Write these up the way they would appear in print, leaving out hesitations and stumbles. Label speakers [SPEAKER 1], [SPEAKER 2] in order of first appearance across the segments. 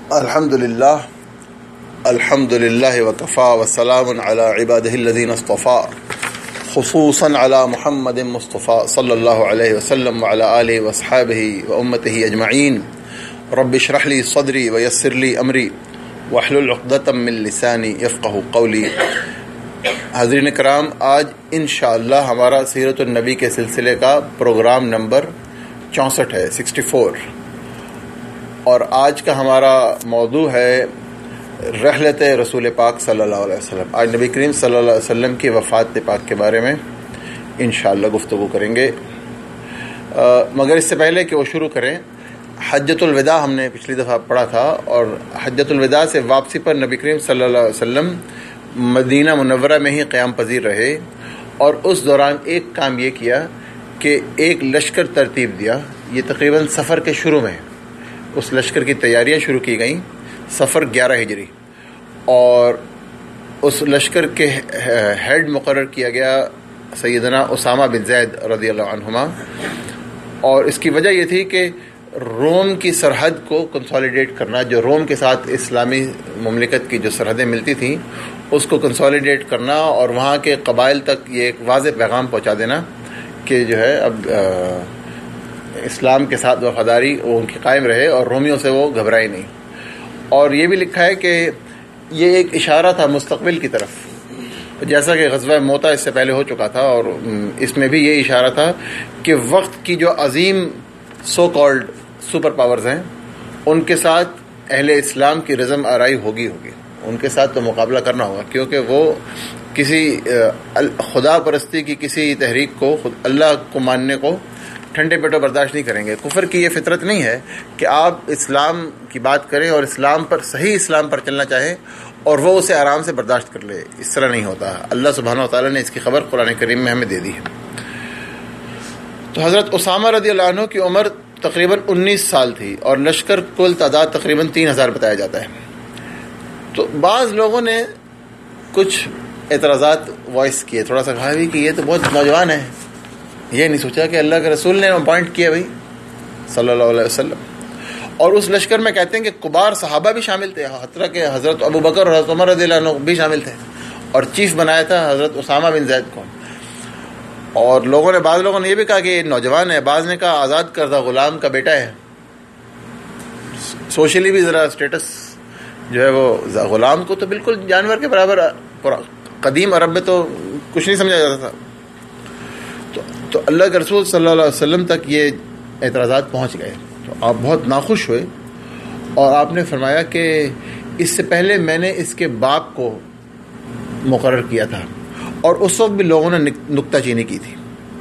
[SPEAKER 1] الحمد لله وكفى وسلام على عباده الذين اصطفى خصوصا على محمد مصطفى صلى الله عليه وسلم وعلى آله وأصحابه وأمته أجمعين. رب اشرح لي صدري ويسر لي أمري واحلل عقدة من لساني يفقه قولي. حاضرین کرام، آج انشاءاللہ ہمارا سیرت النبی کے سلسلے کا پروگرام نمبر 64 ہے، 64، اور آج کا ہمارا موضوع ہے رحلت رسول پاک صلی اللہ علیہ وسلم. آج نبی کریم صلی اللہ علیہ وسلم کی وفات پاک کے بارے میں انشاءاللہ گفتگو کریں گے. مگر اس سے پہلے کہ وہ شروع کریں، حجۃ الوداع ہم نے پچھلی دفعہ پڑھا تھا، اور حجۃ الوداع سے واپسی پر نبی کریم صلی اللہ علیہ وسلم مدینہ منورہ میں ہی قیام پذیر رہے، اور اس دوران ایک کام یہ کیا کہ ایک لشکر ترتیب دیا. یہ تقریباً سفر کے شروع میں اس لشکر کی تیاریاں شروع کی گئیں، سفر 11 ہجری، اور اس لشکر کے ہیڈ مقرر کیا گیا سیدنا اسامہ بن زید رضی اللہ عنہما. اور اس کی وجہ یہ تھی کہ روم کی سرحد کو کنسالیڈیٹ کرنا، جو روم کے ساتھ اسلامی مملکت کی جو سرحدیں ملتی تھیں اس کو کنسالیڈیٹ کرنا، اور وہاں کے قبائل تک یہ ایک واضح پیغام پہنچا دینا کہ جو ہے اب اسلام کے ساتھ وفاداری وہ ان کی قائم رہے اور رومیوں سے وہ گھبرائے نہیں. اور یہ بھی لکھا ہے کہ یہ ایک اشارہ تھا مستقبل کی طرف، جیسا کہ غزوہ موتا اس سے پہلے ہو چکا تھا، اور اس میں بھی یہ اشارہ تھا کہ وقت کی جو عظیم سو کالڈ سپر پاورز ہیں ان کے ساتھ اہل اسلام کی رزم آرائی ہوگی، ان کے ساتھ تو مقابلہ کرنا ہوگا، کیونکہ وہ کسی خدا پرستی کی کسی تحریک کو، اللہ کو ماننے کو ٹھنڈے پیٹوں برداشت نہیں کریں گے. کفر کی یہ فطرت نہیں ہے کہ آپ اسلام کی بات کریں اور اسلام پر، صحیح اسلام پر چلنا چاہیں اور وہ اسے آرام سے برداشت کر لے. اس طرح نہیں ہوتا. اللہ سبحانہ و تعالیٰ نے اس کی خبر قرآن کریم میں ہمیں دے دی ہے. تو حضرت اسامہ رضی اللہ عنہ کی عمر تقریباً 19 سال تھی، اور لشکر کل تعداد تقریباً 3000 بتایا جاتا ہے. تو بعض لوگوں نے کچھ اعتراضات وائس کیے، تھوڑا سا کہا بھی کہ یہ تو بہت نوجوان ہے. یہ نہیں سوچا کہ اللہ کے رسول نے اپوائنٹ کیا بھائی صلی اللہ علیہ وسلم. اور اس لشکر میں کہتے ہیں کہ کبار صحابہ بھی شامل تھے، حتیٰ کہ حضرت ابو بکر اور حضرت عمر رضی اللہ عنہ بھی شامل تھے، اور چیف بنایا تھا حضرت اسامہ بن زید کو. اور بعض لوگوں نے یہ بھی کہا کہ یہ نوجوان ہے، بعض نے کہا آزاد کردہ غلام کا بیٹا ہے. سوشلی بھی ذرا اسٹیٹس جو ہے وہ، غلام کو تو بالکل جانور کے برابر، قدیم عرب میں تو کچھ نہیں سمجھا جاتا تھا. تو اللہ کے رسول صلی اللہ علیہ وسلم تک یہ اعتراضات پہنچ گئے. تو آپ بہت ناخوش ہوئے، اور آپ نے فرمایا کہ اس سے پہلے میں نے اس کے باپ کو مقرر کیا تھا، اور اس وقت بھی لوگوں نے نکتہ چینی کی تھی،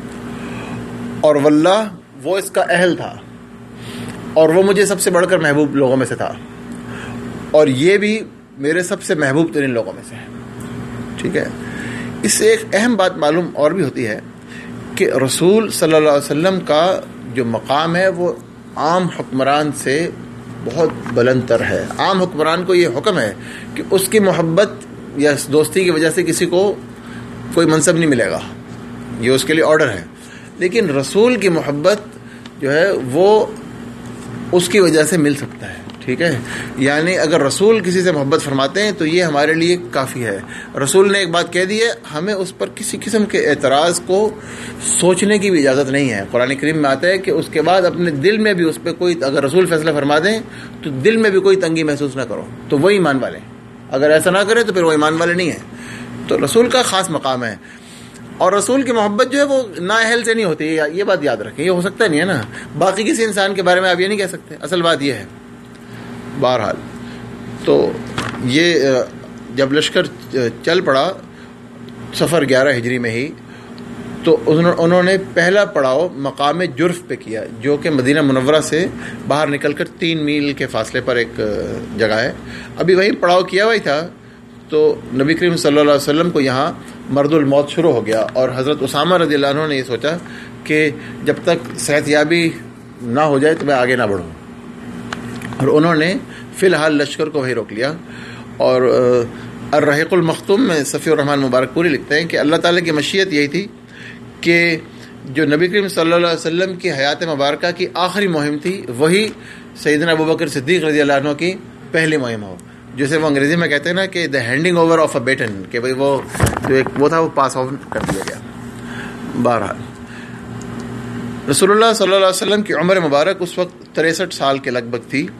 [SPEAKER 1] اور واللہ وہ اس کا اہل تھا، اور وہ مجھے سب سے بڑھ کر محبوب لوگوں میں سے تھا، اور یہ بھی میرے سب سے محبوب ترین لوگوں میں سے ہے. ٹھیک ہے. اس سے ایک اہم بات معلوم اور بھی ہوتی ہے کہ رسول صلی اللہ علیہ وسلم کا جو مقام ہے وہ عام حکمران سے بہت بلند تر ہے. عام حکمران کو یہ حکم ہے کہ اس کی محبت یا دوستی کی وجہ سے کسی کو کوئی منصب نہیں ملے گا، یہ اس کے لیے آرڈر ہے. لیکن رسول کی محبت جو ہے وہ اس کی وجہ سے مل سکتا ہے. ٹھیک ہے. یعنی اگر رسول کسی سے محبت فرماتے ہیں تو یہ ہمارے لیے کافی ہے. رسول نے ایک بات کہہ دی ہے، ہمیں اس پر کسی قسم کے اعتراض کو سوچنے کی بھی اجازت نہیں ہے. قرآن کریم میں آتا ہے کہ اس کے بعد اپنے دل میں بھی اس پہ کوئی، اگر رسول فیصلہ فرما دیں تو دل میں بھی کوئی تنگی محسوس نہ کرو، تو وہ ایمان والے. اگر ایسا نہ کریں تو پھر وہ ایمان والے نہیں ہیں. تو رسول کا خاص مقام ہے، اور رسول کی محبت جو ہے وہ نااہل سے نہیں ہوتی. یہ بات یاد رکھیں، یہ ہو سکتا نہیں ہے نا، باقی کسی انسان کے بارے میں آپ یہ نہیں کہہ سکتے. اصل بات یہ ہے. بہرحال تو یہ جب لشکر چل پڑا سفر 11 ہجری میں ہی، تو انہوں نے پہلا پڑاؤ مقام جرف پہ کیا، جو کہ مدینہ منورہ سے باہر نکل کر 3 میل کے فاصلے پر ایک جگہ ہے. ابھی وہیں پڑاؤ کیا ہوا ہی تھا، تو نبی کریم صلی اللہ علیہ وسلم کو یہاں مرد الموت شروع ہو گیا. اور حضرت اسامہ رضی اللہ عنہ نے یہ سوچا کہ جب تک صحت یابی نہ ہو جائے تو میں آگے نہ بڑھوں، اور انہوں نے فی الحال لشکر کو وہیں روک لیا. اور الرحیق المختوم میں صفی الرحمن مبارک پوری لکھتے ہیں کہ اللہ تعالیٰ کی مشیت یہی تھی کہ جو نبی کریم صلی اللہ علیہ وسلم کی حیات مبارکہ کی آخری مہم تھی، وہی سیدنا ابوبکر صدیق رضی اللہ عنہ کی پہلی مہم ہو، جسے وہ انگریزی میں کہتے ہیں نا کہ the handing over of a baton, کہ بھئی وہ جو ایک وہ تھا وہ پاس آن کر دیا گیا. بہرحال رسول اللہ صلی اللہ علیہ وسلم کی عمر مبارک اس وقت 63 سال کے لگ بھگ تھی،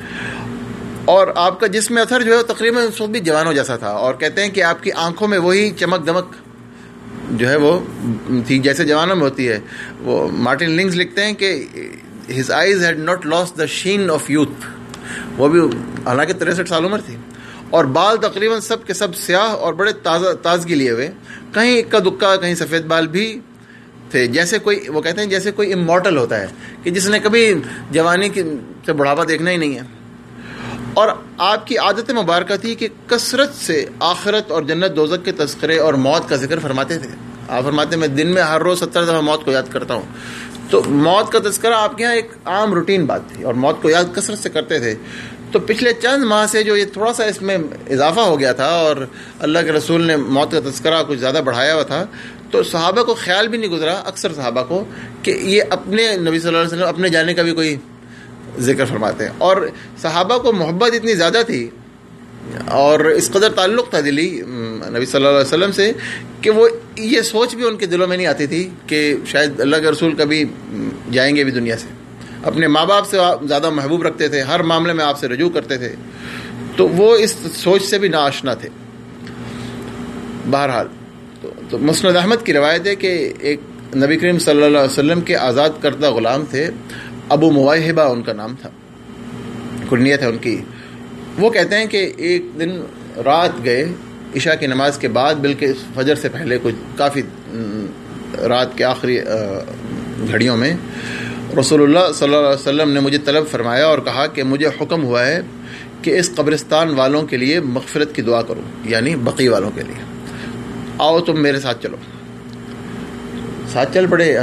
[SPEAKER 1] اور آپ کا جسم اثر جو ہے تقریباً اس وقت بھی جوانوں جیسا تھا، اور کہتے ہیں کہ آپ کی آنکھوں میں وہی چمک دمک جو ہے وہ تھی جیسے جوانوں میں ہوتی ہے. وہ مارٹن لنگز لکھتے ہیں کہ his eyes had not lost the sheen of youth. وہ بھی حالانکہ 63 سال عمر تھی، اور بال تقریباً سب کے سب سیاہ اور بڑے تازگی لیے ہوئے، کہیں اکا دکا کہیں سفید بال بھی تھے، جیسے کوئی وہ کہتے ہیں جیسے کوئی امورٹل ہوتا ہے کہ جس نے کبھی جوانی سے بڑھاپا دیکھنا ہی نہیں ہے. اور آپ کی عادت مبارکہ تھی کہ کثرت سے آخرت اور جنت دوزخ کے تذکرے اور موت کا ذکر فرماتے تھے. آپ فرماتے ہیں میں دن میں ہر روز 70 دفعہ موت کو یاد کرتا ہوں. تو موت کا تذکرہ آپ کے یہاں ایک عام روٹین بات تھی، اور موت کو یاد کثرت سے کرتے تھے. تو پچھلے چند ماہ سے جو یہ تھوڑا سا اس میں اضافہ ہو گیا تھا، اور اللہ کے رسول نے موت کا تذکرہ کچھ زیادہ بڑھایا ہوا تھا، تو صحابہ کو خیال بھی نہیں گزرا، اکثر صحابہ کو، کہ یہ اپنے نبی صلی اللہ علیہ وسلم اپنے جانے کا بھی کوئی ذکر فرماتے ہیں. اور صحابہ کو محبت اتنی زیادہ تھی اور اس قدر تعلق تھا دلی نبی صلی اللہ علیہ وسلم سے کہ وہ یہ سوچ بھی ان کے دلوں میں نہیں آتی تھی کہ شاید اللہ کے رسول کبھی جائیں گے بھی دنیا سے. اپنے ماں باپ سے زیادہ محبوب رکھتے تھے، ہر معاملے میں آپ سے رجوع کرتے تھے، تو وہ اس سوچ سے بھی ناآشنا تھے. بہرحال تو مسند احمد کی روایت ہے کہ ایک نبی کریم صلی اللہ علیہ وسلم کے آزاد کردہ غلام تھے، ابو مواہبہ ان کا نام تھا، کنیت ہے ان کی. وہ کہتے ہیں کہ ایک دن رات گئے عشاء کی نماز کے بعد، بلکہ فجر سے پہلے کچھ کافی رات کے آخری گھڑیوں میں، رسول اللہ صلی اللہ علیہ وسلم نے مجھے طلب فرمایا اور کہا کہ مجھے حکم ہوا ہے کہ اس قبرستان والوں کے لیے مغفرت کی دعا کروں، یعنی بقیع والوں کے لیے. آؤ تم میرے ساتھ چلو. ساتھ چل پڑے.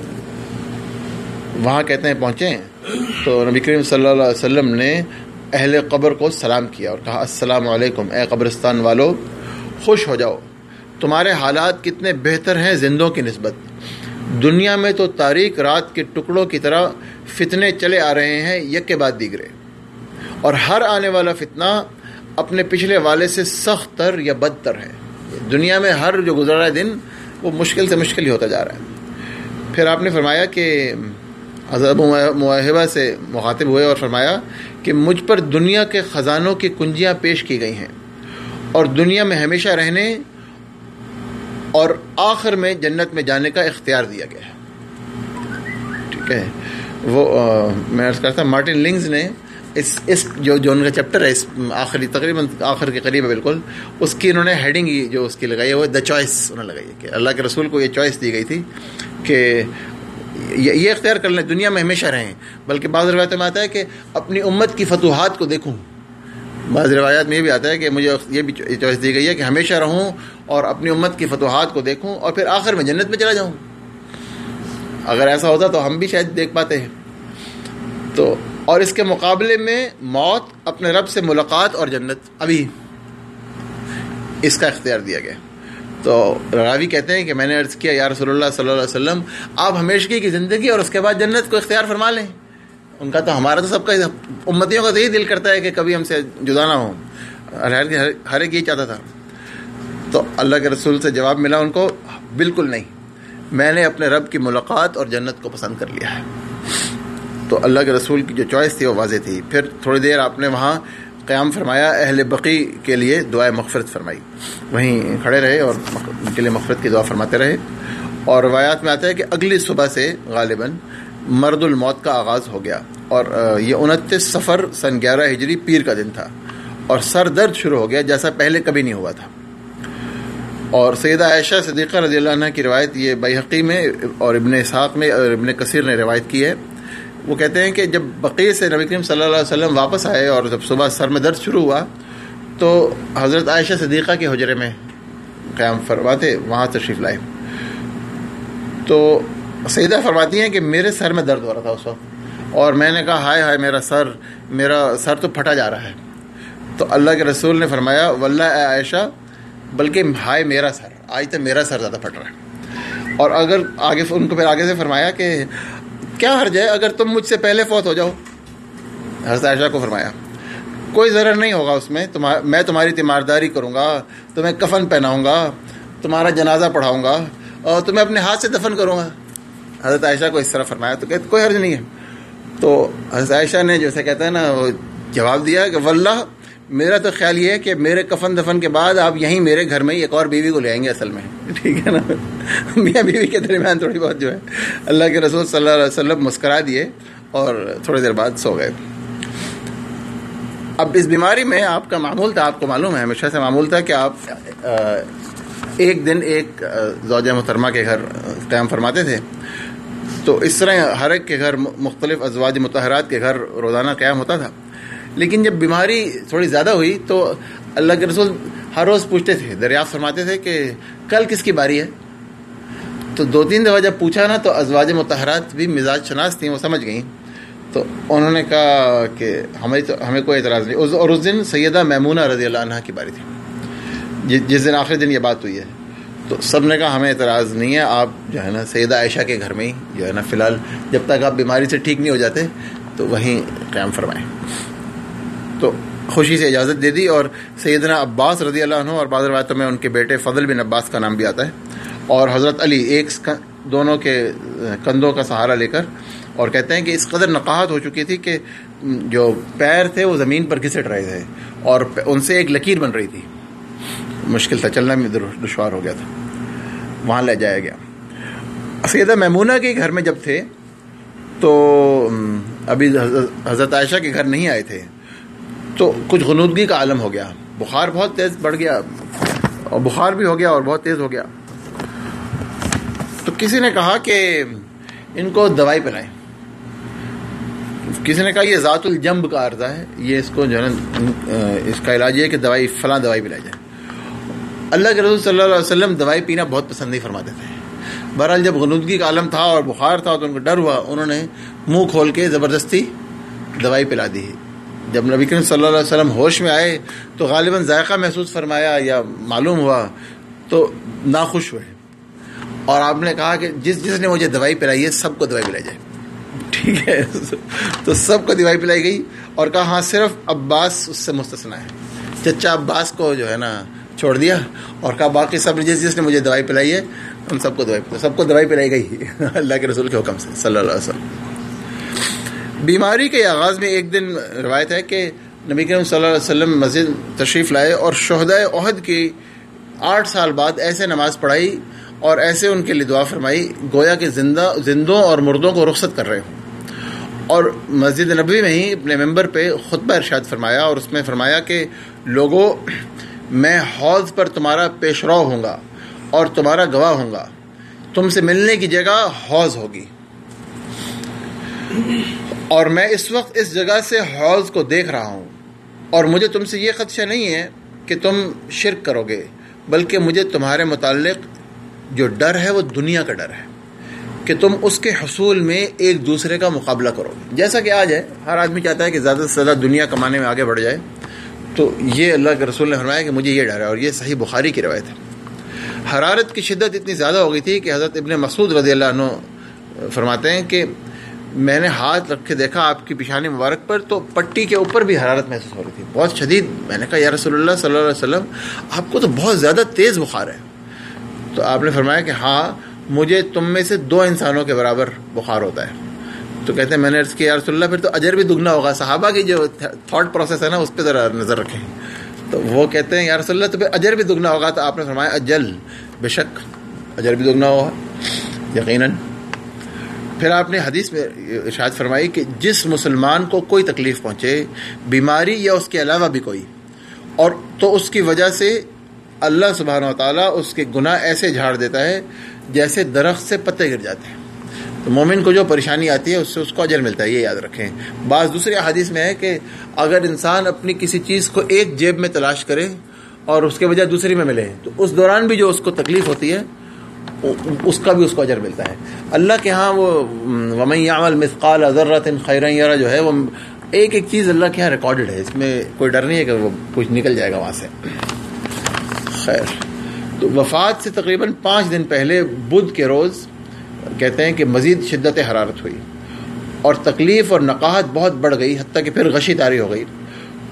[SPEAKER 1] وہاں کہتے ہیں پہنچے تو نبی کریم صلی اللہ علیہ وسلم نے اہل قبر کو سلام کیا اور کہا السلام علیکم، اے قبرستان والو، خوش ہو جاؤ، تمہارے حالات کتنے بہتر ہیں زندوں کی نسبت. دنیا میں تو تاریک رات کے ٹکڑوں کی طرح فتنے چلے آ رہے ہیں یک کے بعد دیگرے، اور ہر آنے والا فتنہ اپنے پچھلے والے سے سخت تر یا بدتر ہے. دنیا میں ہر جو گزر رہا ہے دن وہ مشکل سے مشکل ہی ہوتا جا رہا ہے. پھر آپ نے فرمایا کہ حضرت مواہبہ سے مخاطب ہوئے اور فرمایا کہ مجھ پر دنیا کے خزانوں کی کنجیاں پیش کی گئی ہیں، اور دنیا میں ہمیشہ رہنے اور آخر میں جنت میں جانے کا اختیار دیا گیا ہے. ٹھیک ہے. وہ میں عرض کرتا ہوں مارٹن لنگز نے اس جو ان کا چیپٹر ہے، اس آخری تقریباً آخر کے قریب ہے بالکل، اس کی انہوں نے ہیڈنگ جو اس کی لگائی ہے وہ دا چوائس انہوں نے لگائی ہے کہ اللہ کے رسول کو یہ چوائس دی گئی تھی کہ یہ اختیار کر لیں دنیا میں ہمیشہ رہیں. بلکہ بعض روایتوں میں آتا ہے کہ اپنی امت کی فتوحات کو دیکھوں. بعض روایات میں یہ بھی آتا ہے کہ مجھے یہ بھی چوائس دی گئی ہے کہ ہمیشہ رہوں اور اپنی امت کی فتوحات کو دیکھوں اور پھر آخر میں جنت میں چلا جاؤں. اگر ایسا ہوتا تو ہم بھی شاید دیکھ پاتے ہیں. تو اور اس کے مقابلے میں موت، اپنے رب سے ملاقات اور جنت، ابھی اس کا اختیار دیا گیا. تو راوی کہتے ہیں کہ میں نے عرض کیا یا رسول اللہ صلی اللہ علیہ وسلم، آپ ہمیشگی کی زندگی اور اس کے بعد جنت کو اختیار فرما لیں. ان کا تو ہمارا تو سب کا امتیوں کا تو یہی دل کرتا ہے کہ کبھی ہم سے جدا نہ ہوں، ہر ایک یہی چاہتا تھا. تو اللہ کے رسول سے جواب ملا ان کو، بالکل نہیں، میں نے اپنے رب کی ملاقات اور جنت کو پسند کر لیا ہے. تو اللہ کے رسول کی جو چوائس تھی وہ واضح تھی. پھر تھوڑی دیر آپ نے وہاں قیام فرمایا، اہل بقیع کے لیے دعائے مغفرت فرمائی، وہیں کھڑے رہے اور ان کے لیے مغفرت کی دعا فرماتے رہے. اور روایات میں آتا ہے کہ اگلی صبح سے غالباً مرد الموت کا آغاز ہو گیا، اور یہ 29 صفر سن 11 ہجری پیر کا دن تھا، اور سر درد شروع ہو گیا جیسا پہلے کبھی نہیں ہوا تھا. اور سیدہ عائشہ صدیقہ رضی اللہ عنہ کی روایت یہ بیہقی میں اور ابن اسحاق میں اور ابن کثیر نے روایت کی ہے. وہ کہتے ہیں کہ جب بقیع سے نبی کریم صلی اللہ علیہ وسلم واپس آئے اور جب صبح سر میں درد شروع ہوا تو حضرت عائشہ صدیقہ کے حجرے میں قیام فرماتے، وہاں تشریف لائے. تو سیدہ فرماتی ہیں کہ میرے سر میں درد ہو رہا تھا اس وقت، اور میں نے کہا ہائے ہائے میرا سر تو پھٹا جا رہا ہے. تو اللہ کے رسول نے فرمایا واللہ اے عائشہ، بلکہ ہائے میرا سر، آج تک میرا سر زیادہ پھٹ رہا ہے. اور اگر آگے ان کو پھر آگے سے فرمایا کہ کیا حرج ہے اگر تم مجھ سے پہلے فوت ہو جاؤ. حضرت عائشہ کو فرمایا کوئی ضرر نہیں ہوگا اس میں، میں تمہاری تیمارداری کروں گا، تمہیں کفن پہناؤں گا، تمہارا جنازہ پڑھاؤں گا اور تمہیں اپنے ہاتھ سے دفن کروں گا. حضرت عائشہ کو اس طرح فرمایا تو کہتے کوئی حرج نہیں ہے. تو حضرت عائشہ نے جیسے کہتے ہیں نا وہ جواب دیا کہ واللہ میرا تو خیال یہ ہے کہ میرے کفن دفن کے بعد آپ یہیں میرے گھر میں ہی ایک اور بیوی کو لے آئیں گے اصل میں. ٹھیک ہے نا، میاں بیوی کے درمیان تھوڑی بہت جو ہے. اللہ کے رسول صلی اللہ علیہ وسلم مسکرا دیے اور تھوڑی دیر بعد سو گئے. اب اس بیماری میں آپ کا معمول تھا، آپ کو معلوم ہے ہمیشہ سے معمول تھا کہ آپ ایک دن ایک زوجہ محترمہ کے گھر قیام فرماتے تھے. تو اس طرح ہر ایک کے گھر مختلف ازواج مطہرات کے گھر روزانہ قیام ہوتا تھا. لیکن جب بیماری تھوڑی زیادہ ہوئی تو اللہ کے رسول ہر روز پوچھتے تھے، دریافت فرماتے تھے کہ کل کس کی باری ہے. تو 2-3 دفعہ جب پوچھا نا تو ازواج مطہرات بھی مزاج شناس تھیں، وہ سمجھ گئیں. تو انہوں نے کہا کہ ہمیں کوئی اعتراض نہیں. اور اس دن سیدہ میمونہ رضی اللہ عنہا کی باری تھی، جس دن آخری دن یہ بات ہوئی ہے. تو سب نے کہا ہمیں اعتراض نہیں ہے، آپ جو ہے نا سیدہ عائشہ کے گھر میں ہی جو ہے نا فی الحال جب تک آپ بیماری سے ٹھیک نہیں ہو جاتے تو وہیں قیام فرمائیں. تو خوشی سے اجازت دے دی. اور سیدنا عباس رضی اللہ عنہ اور بعض روایتوں میں ان کے بیٹے فضل بن عباس کا نام بھی آتا ہے، اور حضرت علی ایک دونوں کے کندھوں کا سہارا لے کر، اور کہتے ہیں کہ اس قدر نقاہت ہو چکی تھی کہ جو پیر تھے وہ زمین پر گھسٹ رہے تھے اور ان سے ایک لکیر بن رہی تھی. مشکل تھا، چلنا بھی دشوار ہو گیا تھا. وہاں لے جایا گیا. سیدہ میمونہ کے گھر میں جب تھے تو ابھی حضرت عائشہ کے گھر نہیں آئے تھے، تو کچھ غنودگی کا عالم ہو گیا. بخار بہت تیز بڑھ گیا اور بخار بھی ہو گیا اور بہت تیز ہو گیا. تو کسی نے کہا کہ ان کو دوائی پلائیں. کسی نے کہا یہ ذات الجنب کا عرضہ ہے، یہ اس کو جو ہے نا اس کا علاج یہ ہے کہ دوائی فلاں دوائی پلائی جائے. اللہ کے رسول صلی اللہ علیہ وسلم دوائی پینا بہت پسند نہیں فرماتے تھے. بہرحال جب غنودگی کا عالم تھا اور بخار تھا تو ان کو ڈر ہوا، انہوں نے منہ کھول کے زبردستی دوائی پلا دی. جب نبی کریم صلی اللہ علیہ وسلم ہوش میں آئے تو غالباً ذائقہ محسوس فرمایا یا معلوم ہوا تو ناخوش ہوئے، اور آپ نے کہا کہ جس نے مجھے دوائی پلائی ہے سب کو دوائی پلائی جائے. ٹھیک ہے، تو سب کو دوائی پلائی گئی اور کہا ہاں صرف عباس اس سے مستثنا ہے. چچا عباس کو جو ہے نا چھوڑ دیا اور کہا باقی سب جس نے مجھے دوائی پلائی ہے ان سب کو دوائی پلائی گئی اللہ کے رسول کے حکم سے صلی اللہ علیہ وسلم. بیماری کے آغاز میں ایک دن روایت ہے کہ نبی کریم صلی اللہ علیہ وسلم مسجد تشریف لائے اور شہدائے احد کی 8 سال بعد ایسے نماز پڑھائی اور ایسے ان کے لیے دعا فرمائی گویا کہ زندوں اور مردوں کو رخصت کر رہے ہوں. اور مسجد نبوی میں ہی اپنے ممبر پہ خطبہ ارشاد فرمایا اور اس میں فرمایا کہ لوگوں میں حوض پر تمہارا پیشرو ہوں گا اور تمہارا گواہ ہوں گا. تم سے ملنے کی جگہ حوض ہوگی، اور میں اس وقت اس جگہ سے حوض کو دیکھ رہا ہوں، اور مجھے تم سے یہ خدشہ نہیں ہے کہ تم شرک کرو گے، بلکہ مجھے تمہارے متعلق جو ڈر ہے وہ دنیا کا ڈر ہے کہ تم اس کے حصول میں ایک دوسرے کا مقابلہ کرو گے. جیسا کہ آج ہے، ہر آدمی چاہتا ہے کہ زیادہ سے زیادہ دنیا کمانے میں آگے بڑھ جائے. تو یہ اللہ کے رسول نے فرمایا کہ مجھے یہ ڈر ہے، اور یہ صحیح بخاری کی روایت ہے. حرارت کی شدت اتنی زیادہ ہو گئی تھی کہ حضرت ابن مسعود رضی اللہ عنہ فرماتے ہیں کہ میں نے ہاتھ رکھ کے دیکھا آپ کی پیشانی مبارک پر تو پٹی کے اوپر بھی حرارت محسوس ہو رہی تھی، بہت شدید. میں نے کہا یا رسول اللہ صلی اللہ علیہ وسلم آپ کو تو بہت زیادہ تیز بخار ہے. تو آپ نے فرمایا کہ ہاں مجھے تم میں سے 2 انسانوں کے برابر بخار ہوتا ہے. تو کہتے ہیں میں نے عرض کیا یا رسول اللہ پھر تو اجر بھی دگنا ہوگا. صحابہ کی جو تھاٹ پروسیس ہے نا اس پہ ذرا نظر رکھیں. تو وہ کہتے ہیں یا رسول اللہ تو پھر اجر بھی دگنا ہوگا. تو آپ نے فرمایا اجل، بے شک اجر بھی دگنا ہوگا یقیناً. پھر آپ نے حدیث میں ارشاد فرمائی کہ جس مسلمان کو کوئی تکلیف پہنچے، بیماری یا اس کے علاوہ بھی کوئی، اور تو اس کی وجہ سے اللہ سبحانہ و تعالیٰ اس کے گناہ ایسے جھاڑ دیتا ہے جیسے درخت سے پتے گر جاتے ہیں. تو مومن کو جو پریشانی آتی ہے اس سے اس کو اجر ملتا ہے، یہ یاد رکھیں. بعض دوسرے حدیث میں ہے کہ اگر انسان اپنی کسی چیز کو ایک جیب میں تلاش کرے اور اس کے بجائے دوسری میں ملے تو اس دوران بھی جو اس کو تکلیف ہوتی ہے اس کا بھی اس کو اجر ملتا ہے. اللہ کے ہاں وہ وَمَن يَعْمَلْ مِثْقَالَ ذَرَّةٍ خَيْرًا يَرَهُ جو ہے وہ ایک چیز اللہ کے ہاں ریکارڈڈ ہے، اس میں کوئی ڈر نہیں ہے کہ وہ کچھ نکل جائے گا وہاں سے. خیر، تو وفات سے تقریباً 5 دن پہلے بدھ کے روز کہتے ہیں کہ مزید شدت حرارت ہوئی اور تکلیف اور نقاہت بہت بڑھ گئی، حتیٰ کہ پھر غشی طاری ہو گئی.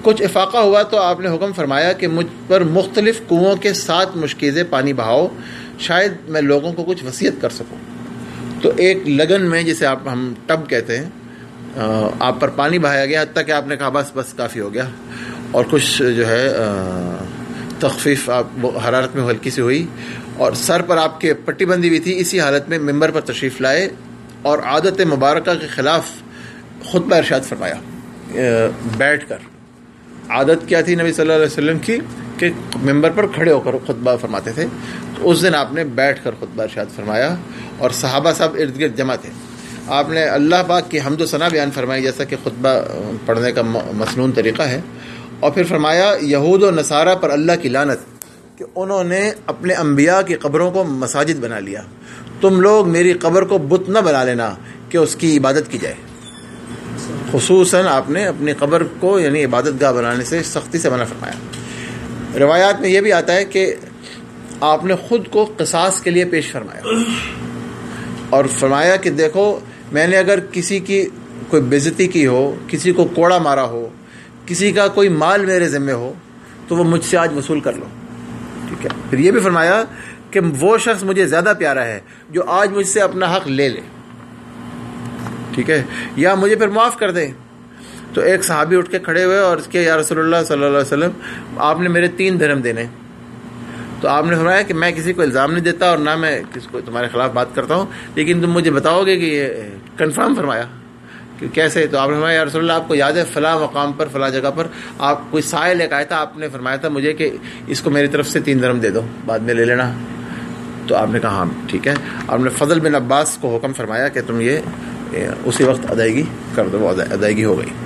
[SPEAKER 1] کچھ افاقہ ہوا تو آپ نے حکم فرمایا کہ مجھ پر مختلف کنوؤں کے 7 مشکیزیں پانی بہاؤ، شاید میں لوگوں کو کچھ وصیت کر سکوں۔ تو ایک لگن میں، جسے ہم ٹب کہتے ہیں، آپ پر پانی بہایا گیا، حتیٰ کہ آپ نے کہا بس کافی ہو گیا، اور کچھ جو ہے تخفیف حرارت میں ہلکی سی ہوئی، اور سر پر آپ کے پٹی بندی ہوئی تھی۔ اسی حالت میں ممبر پر تشریف لائے اور عادت مبارکہ کے خلاف خطبہ ارشاد فرمایا بیٹھ کر۔ عادت کیا تھی نبی صلی اللہ علیہ وسلم کی کہ ممبر پر کھڑے ہو کر خطبہ فرماتے تھے، تو اس دن آپ نے بیٹھ کر خطبہ ارشاد فرمایا، اور صحابہ صاحب ارد گرد جمع تھے۔ آپ نے اللہ پاک کی حمد و ثنا بیان فرمائی، جیسا کہ خطبہ پڑھنے کا مسنون طریقہ ہے، اور پھر فرمایا یہود و نصارہ پر اللہ کی لعنت کہ انہوں نے اپنے انبیاء کی قبروں کو مساجد بنا لیا، تم لوگ میری قبر کو بت نہ بنا لینا کہ اس کی عبادت کی جائے۔ خصوصاً آپ نے اپنی قبر کو یعنی عبادت گاہ بنانے سے سختی سے منع فرمایا۔ روایات میں یہ بھی آتا ہے کہ آپ نے خود کو قصاص کے لیے پیش فرمایا اور فرمایا کہ دیکھو، میں نے اگر کسی کی کوئی بےزتی کی ہو، کسی کو کوڑا مارا ہو، کسی کا کوئی مال میرے ذمہ ہو، تو وہ مجھ سے آج وصول کر لو، ٹھیک ہے۔ پھر یہ بھی فرمایا کہ وہ شخص مجھے زیادہ پیارا ہے جو آج مجھ سے اپنا حق لے لے، ٹھیک ہے، یا مجھے پھر معاف کر دے۔ تو ایک صحابی اٹھ کے کھڑے ہوئے اور اس کے یا رسول اللہ صلی اللہ علیہ وسلم، آپ نے میرے 3 درہم دینے۔ تو آپ نے فرمایا کہ میں کسی کو الزام نہیں دیتا اور نہ میں کسی کو تمہارے خلاف بات کرتا ہوں، لیکن تم مجھے بتاؤ گے کہ یہ کنفرم فرمایا کہ کیسے؟ تو آپ نے فرمایا یا رسول اللہ، آپ کو یاد ہے فلاں مقام پر فلاں جگہ پر آپ کوئی سائل ایک آیا تھا، آپ نے فرمایا تھا مجھے کہ اس کو میری طرف سے 3 درہم دے دو، بعد میں لے لینا۔ تو آپ نے کہا ہاں ٹھیک ہے۔ آپ نے فضل بن عباس کو حکم فرمایا کہ تم یہ اسی وقت ادائیگی کر دو، وہ ادائیگی ہو گئی۔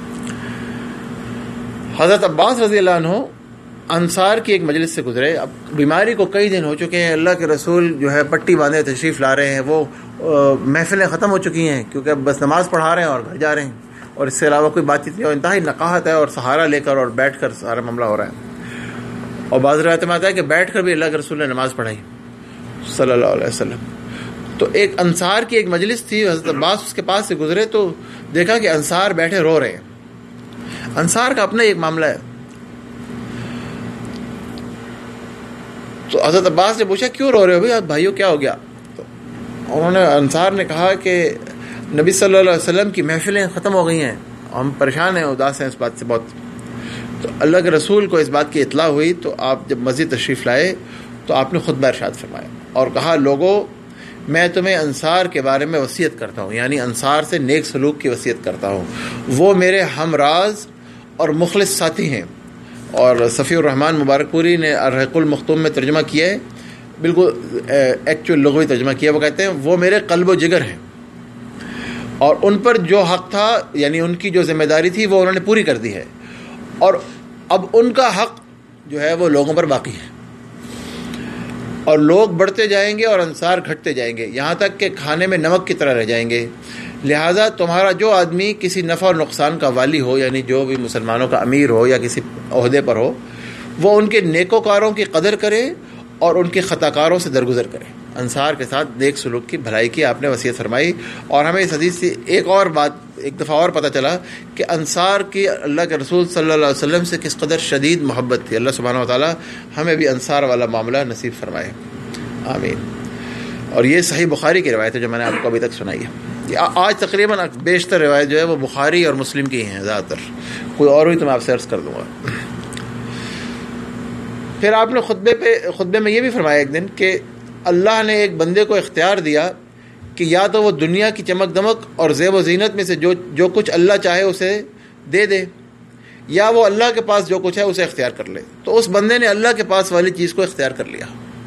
[SPEAKER 1] حضرت عباس رضی اللہ عنہ انصار کی ایک مجلس سے گزرے، اب بیماری کو کئی دن ہو چکے ہیں، اللہ کے رسول جو ہے پٹی باندھے تشریف لا رہے ہیں، وہ محفلیں ختم ہو چکی ہیں کیونکہ اب بس نماز پڑھا رہے ہیں اور گھر جا رہے ہیں، اور اس سے علاوہ کوئی بات چیت نہیں، اور انتہائی نقاہت ہے اور سہارا لے کر اور بیٹھ کر سارا معاملہ ہو رہا ہے۔ اور بعض روایت میں آتا ہے کہ بیٹھ کر بھی اللہ کے رسول نے نماز پڑھائی صلی اللہ علیہ وسلم۔ تو ایک انصار کی ایک مجلس تھی، حضرت عباس اس کے پاس سے گزرے تو دیکھا کہ انصار بیٹھے رو رہے ہیں۔ انصار کا اپنا ایک معاملہ ہے۔ تو حضرت عباس نے پوچھا کیوں رو رہے ہو بھائی بھائیو، کیا ہو گیا؟ تو انہوں نے انصار نے کہا کہ نبی صلی اللہ علیہ وسلم کی محفلیں ختم ہو گئی ہیں، ہم پریشان ہیں، اداس ہیں اس بات سے بہت۔ تو اللہ کے رسول کو اس بات کی اطلاع ہوئی تو آپ جب مسجد تشریف لائے تو آپ نے خطبہ ارشاد فرمایا اور کہا لوگو، میں تمہیں انصار کے بارے میں وصیت کرتا ہوں، یعنی انصار سے نیک سلوک کی وصیت کرتا ہوں، وہ میرے ہم راز اور مخلص ساتھی ہیں۔ اور صفی الرحمن مبارک پوری نے الرحیق المختوم میں ترجمہ کیا ہے، بالکل ایکچوئل لغوی ترجمہ کیا، وہ کہتے ہیں وہ میرے قلب و جگر ہیں، اور ان پر جو حق تھا یعنی ان کی جو ذمہ داری تھی وہ انہوں نے پوری کر دی ہے، اور اب ان کا حق جو ہے وہ لوگوں پر باقی ہے، اور لوگ بڑھتے جائیں گے اور انصار گھٹتے جائیں گے، یہاں تک کہ کھانے میں نمک کی طرح رہ جائیں گے۔ لہٰذا تمہارا جو آدمی کسی نفع اور نقصان کا والی ہو، یعنی جو بھی مسلمانوں کا امیر ہو یا کسی عہدے پر ہو، وہ ان کے نیکوکاروں کی قدر کرے اور ان کے خطاکاروں سے درگزر کرے۔ انصار کے ساتھ نیک سلوک کی، بھلائی کی آپ نے وصیت فرمائی۔ اور ہمیں اس حدیث سے ایک اور بات ایک دفعہ اور پتہ چلا کہ انصار کی اللہ کے رسول صلی اللہ علیہ وسلم سے کس قدر شدید محبت تھی۔ اللہ سبحانہ و تعالیٰ ہمیں بھی انصار والا معاملہ نصیب فرمائے، آمین۔ اور یہ صحیح بخاری کی روایت ہے جو میں نے آپ کو ابھی تک سنائی ہے۔ آج تقریباً بیشتر روایت جو ہے وہ بخاری اور مسلم کی ہیں، زیادہ تر کوئی اور ہوئی تو میں آپ سے عرض کر دوں گا۔ پھر آپ نے خطبے میں یہ بھی فرمایا ایک دن کہ اللہ نے ایک بندے کو اختیار دیا کہ یا تو وہ دنیا کی چمک دمک اور زیب و زینت میں سے جو کچھ اللہ چاہے اسے دے دے، یا وہ اللہ کے پاس جو کچھ ہے اسے اختیار کر لے۔ تو اس بندے نے اللہ کے پاس والی چیز کو اختیار کر لیا۔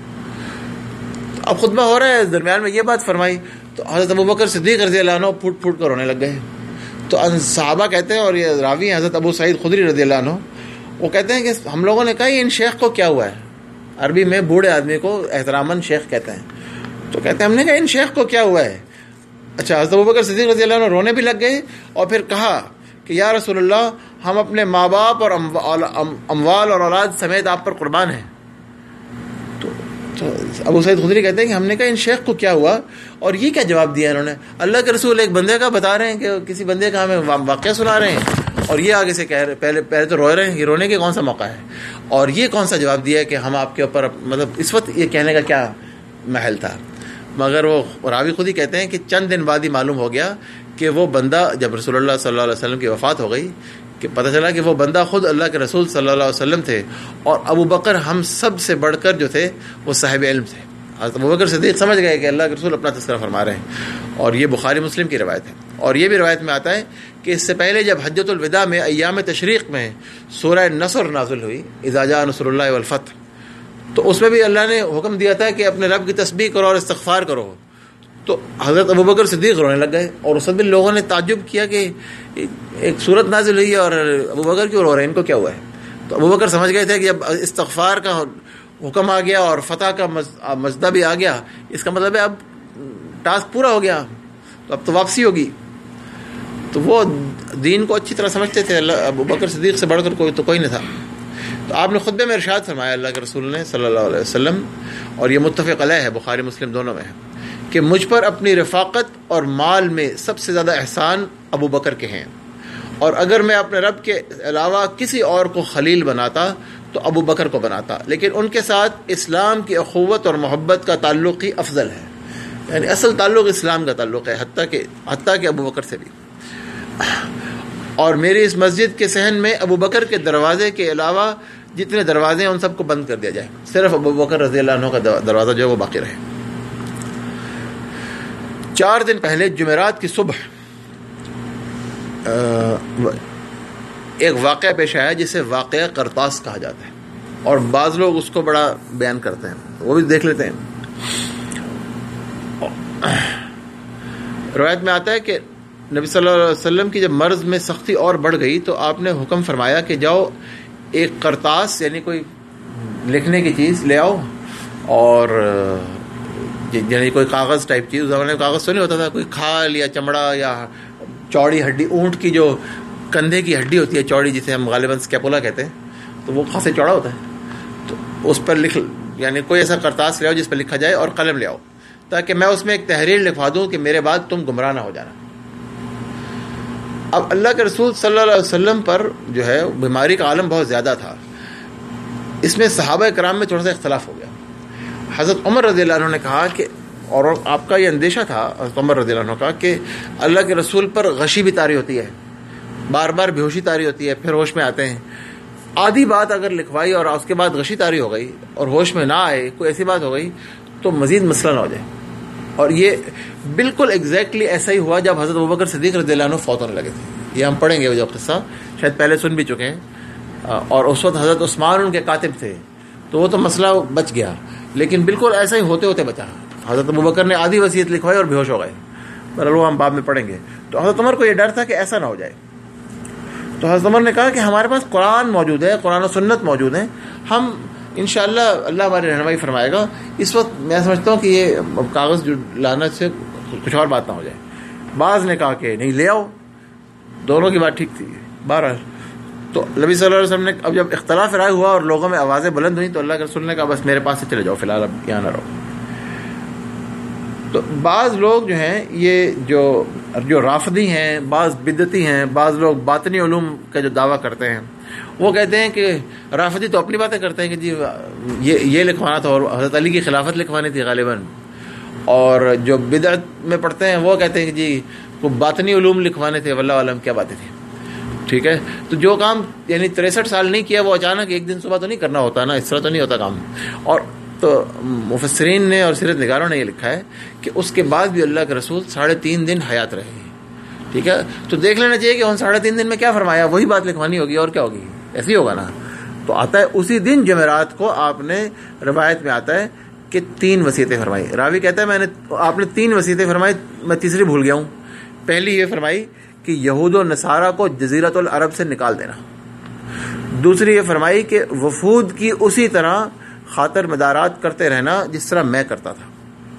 [SPEAKER 1] اب خطبہ ہو رہا ہے، درمیان میں یہ بات فرمائی تو حضرت ابوبکر صدیق رضی اللہ عنہ پھوٹ پھوٹ کر رونے لگ گئے۔ تو صحابہ کہتے ہیں، اور یہ راوی ہیں حضرت ابو سعید خدری رضی اللہ عنہ، وہ کہتے ہیں کہ ہم لوگوں نے کہا ان شیخ کو کیا ہوا ہے؟ عربی میں بوڑھے آدمی کو احتراماً شیخ کہتے ہیں۔ تو کہتے ہیں ہم نے کہا ان شیخ کو کیا ہوا ہے؟ اچھا، حضرت ابوبکر صدیق رضی اللہ عنہ رونے بھی لگ گئے اور پھر کہا کہ یا رسول اللہ، ہم اپنے ماں باپ اور اموال اور اولاد سمیت آپ پر قربان ہیں۔ تو ابو سعید خدری کہتے ہیں کہ ہم نے کہا ان شیخ کو کیا ہوا؟ اور یہ کیا جواب دیا انہوں نے؟ اللہ کے رسول ایک بندے کا بتا رہے ہیں کہ کسی بندے کا ہمیں واقعہ سنا رہے ہیں، اور یہ آگے سے کہہ رہے پہلے تو رو رہے ہیں، یہ رونے کے کون سا موقع ہے، اور یہ کون سا جواب دیا ہے کہ ہم آپ کے اوپر، مطلب اس وقت یہ کہنے کا کیا محل تھا. مگر وہ راوی خود ہی کہتے ہیں کہ چند دن بعد ہی معلوم ہو گیا کہ وہ بندہ، جب رسول اللہ صلی اللہ علیہ وسلم کی وفات ہو گئی، کہ پتہ چلا کہ وہ بندہ خود اللہ کے رسول صلی اللہ علیہ وسلم تھے، اور ابو بکر ہم سب سے بڑھ کر جو تھے وہ صاحب علم تھے. ابو بکر صدیق سمجھ گئے کہ اللہ کے رسول اپنا تذکرہ فرما رہے ہیں، اور یہ بخاری مسلم کی روایت ہے. اور یہ بھی روایت میں آتا ہے کہ اس سے پہلے جب حجۃ الوداع میں ایام تشریق میں سورہ نصر نازل ہوئی، اذا جاء نصر اللہ والفتح، تو اس میں بھی اللہ نے حکم دیا تھا کہ اپنے رب کی تسبیح کرو اور استغفار کرو. تو حضرت ابو بکر صدیق رونے لگ گئے، اور اس دن لوگوں نے تعجب کیا کہ ایک صورت نازل ہوئی ہے اور ابو بکر کیوں رو رہے ہیں، ان کو کیا ہوا ہے. تو ابو بکر سمجھ گئے تھے کہ جب استغفار کا حکم آ گیا اور فتح کا مجدہ بھی آ گیا، اس کا مطلب ہے اب ٹاسک پورا ہو گیا، تو اب تو واپسی ہوگی. تو وہ دین کو اچھی طرح سمجھتے تھے، ابو بکر صدیق سے بڑھ کر کوئی نہ تھا. تو آپ نے خطبے میں ارشاد فرمایا اللہ کے رسول نے صلی اللہ علیہ وسلم، اور یہ متفق علیہ ہے، بخاری مسلم دونوں میں ہے، کہ مجھ پر اپنی رفاقت اور مال میں سب سے زیادہ احسان ابو بکر کے ہیں، اور اگر میں اپنے رب کے علاوہ کسی اور کو خلیل بناتا تو ابو بکر کو بناتا، لیکن ان کے ساتھ اسلام کی اخوت اور محبت کا تعلق ہی افضل ہے. یعنی اصل تعلق اسلام کا تعلق ہے، حتیٰ کہ ابو بکر سے بھی. اور میری اس مسجد کے صحن میں ابو بکر کے دروازے کے علاوہ جتنے دروازے ہیں ان سب کو بند کر دیا جائے، صرف ابو بکر رضی اللہ عنہ کا دروازہ جو ہے وہ باقی رہے. 4 دن پہلے جمعرات کی صبح ایک واقعہ پیش آیا جسے واقعہ قرطاس کہا جاتا ہے، اور بعض لوگ اس کو بڑا بیان کرتے ہیں، وہ بھی دیکھ لیتے ہیں. روایت میں آتا ہے کہ نبی صلی اللہ علیہ وسلم کی جب مرض میں سختی اور بڑھ گئی تو آپ نے حکم فرمایا کہ جاؤ ایک قرطاس یعنی کوئی لکھنے کی چیز لے آؤ، اور یعنی کوئی کاغذ ٹائپ چیز. اس زمانے میں کاغذ تو نہیں ہوتا تھا، کوئی کھال یا چمڑا یا چوڑی ہڈی، اونٹ کی جو کندھے کی ہڈی ہوتی ہے چوڑی، جسے ہم غالباً اسکیپولا کہتے ہیں، تو وہ خاصے چوڑا ہوتا ہے. تو اس پر یعنی کوئی ایسا کرتاس لے آؤ جس پر لکھا جائے، اور قلم لے آؤ تاکہ میں اس میں ایک تحریر لکھوا دوں کہ میرے بعد تم گمراہ نہ ہو جانا. اب اللہ کے رسول صلی اللہ علیہ وسلم پر جو ہے بیماری کا عالم بہت زیادہ تھا. اس میں صحابہ کرام میں تھوڑا سا اختلاف ہو گیا. حضرت عمر رضی اللہ عنہ نے کہا کہ، اور آپ کا یہ اندیشہ تھا حضرت عمر رضی اللہ عنہ کا، کہ اللہ کے رسول پر غشی بھی طاری ہوتی ہے، بار بار بے ہوشی طاری ہوتی ہے، پھر ہوش میں آتے ہیں. آدھی بات اگر لکھوائی اور اس کے بعد غشی طاری ہو گئی اور ہوش میں نہ آئے، کوئی ایسی بات ہو گئی تو مزید مسئلہ نہ ہو جائے. اور یہ بالکل ایگزیکٹلی ایسا ہی ہوا جب حضرت ابوبکر صدیق رضی اللہ عنہ فوت ہونے لگے تھے. یہ ہم پڑھیں گے، وہ جو قصہ شاید پہلے سن بھی چکے ہیں. اور اس وقت حضرت عثمان ان کے کاتب تھے، تو وہ تو مسئلہ بچ گیا، لیکن بالکل ایسا ہی ہوتے ہوتے بچا. حضرت ابوبکر نے آدھی وصیت لکھوائی اور بے ہوش ہو گئے. وہ ہم بعد میں پڑھیں گے. تو حضرت عمر کو یہ ڈر تھا کہ ایسا نہ ہو جائے. تو حضرت عمر نے کہا کہ ہمارے پاس قرآن موجود ہے، قرآن و سنت موجود ہیں، ہم انشاءاللہ اللہ ہماری رہنمائی فرمائے گا. اس وقت میں سمجھتا ہوں کہ یہ کاغذ جو لانا سے کچھ اور بات نہ ہو جائے. بعض نے کہا کہ نہیں لے آؤ، دونوں کی بات ٹھیک تھی. بہرحال تو نبی صلی اللہ علیہ وسلم نے اب جب اختلاف رائے ہوا اور لوگوں میں آوازیں بلند ہوئیں تو اللہ کے رسول نے کہا بس میرے پاس سے چلے جاؤ، فی الحال اب یہاں نہ رہو. تو بعض لوگ جو ہیں، یہ جو رافضی ہیں، بعض بدعتی ہیں، بعض لوگ باطنی علوم کا جو دعویٰ کرتے ہیں، وہ کہتے ہیں کہ رافضی تو اپنی باتیں کرتے ہیں کہ جی یہ لکھوانا تھا اور حضرت علی کی خلافت لکھوانی تھی غالباً. اور جو بدعت میں پڑھتے ہیں وہ کہتے ہیں کہ جی وہ باطنی علوم لکھوانے تھے، واللہ عالم کیا باتیں تھیں. ٹھیک ہے، تو جو کام یعنی 63 سال نہیں کیا وہ اچانک ایک دن صبح تو نہیں کرنا ہوتا نا، اس طرح تو نہیں ہوتا کام. اور تو مفسرین نے اور سیرت نگاروں نے یہ لکھا ہے کہ اس کے بعد بھی اللہ کے رسول 3.5 دن حیات رہے. ٹھیک ہے، تو دیکھ لینا چاہیے کہ ان 3.5 دن میں کیا فرمایا، وہی بات لکھوانی ہوگی اور کیا ہوگی، ایسے ہی ہوگا نا. تو آتا ہے اسی دن جمعرات کو آپ نے، روایت میں آتا ہے کہ 3 وصیتیں فرمائی. راوی کہتا ہے آپ نے 3 وصیتیں فرمائی، میں تیسری بھول گیا ہوں. پہلی یہ فرمائی کہ یہود و نصارہ کو جزیرۃ العرب سے نکال دینا. دوسری یہ فرمائی کہ وفود کی اسی طرح خاطر مدارات کرتے رہنا جس طرح میں کرتا تھا.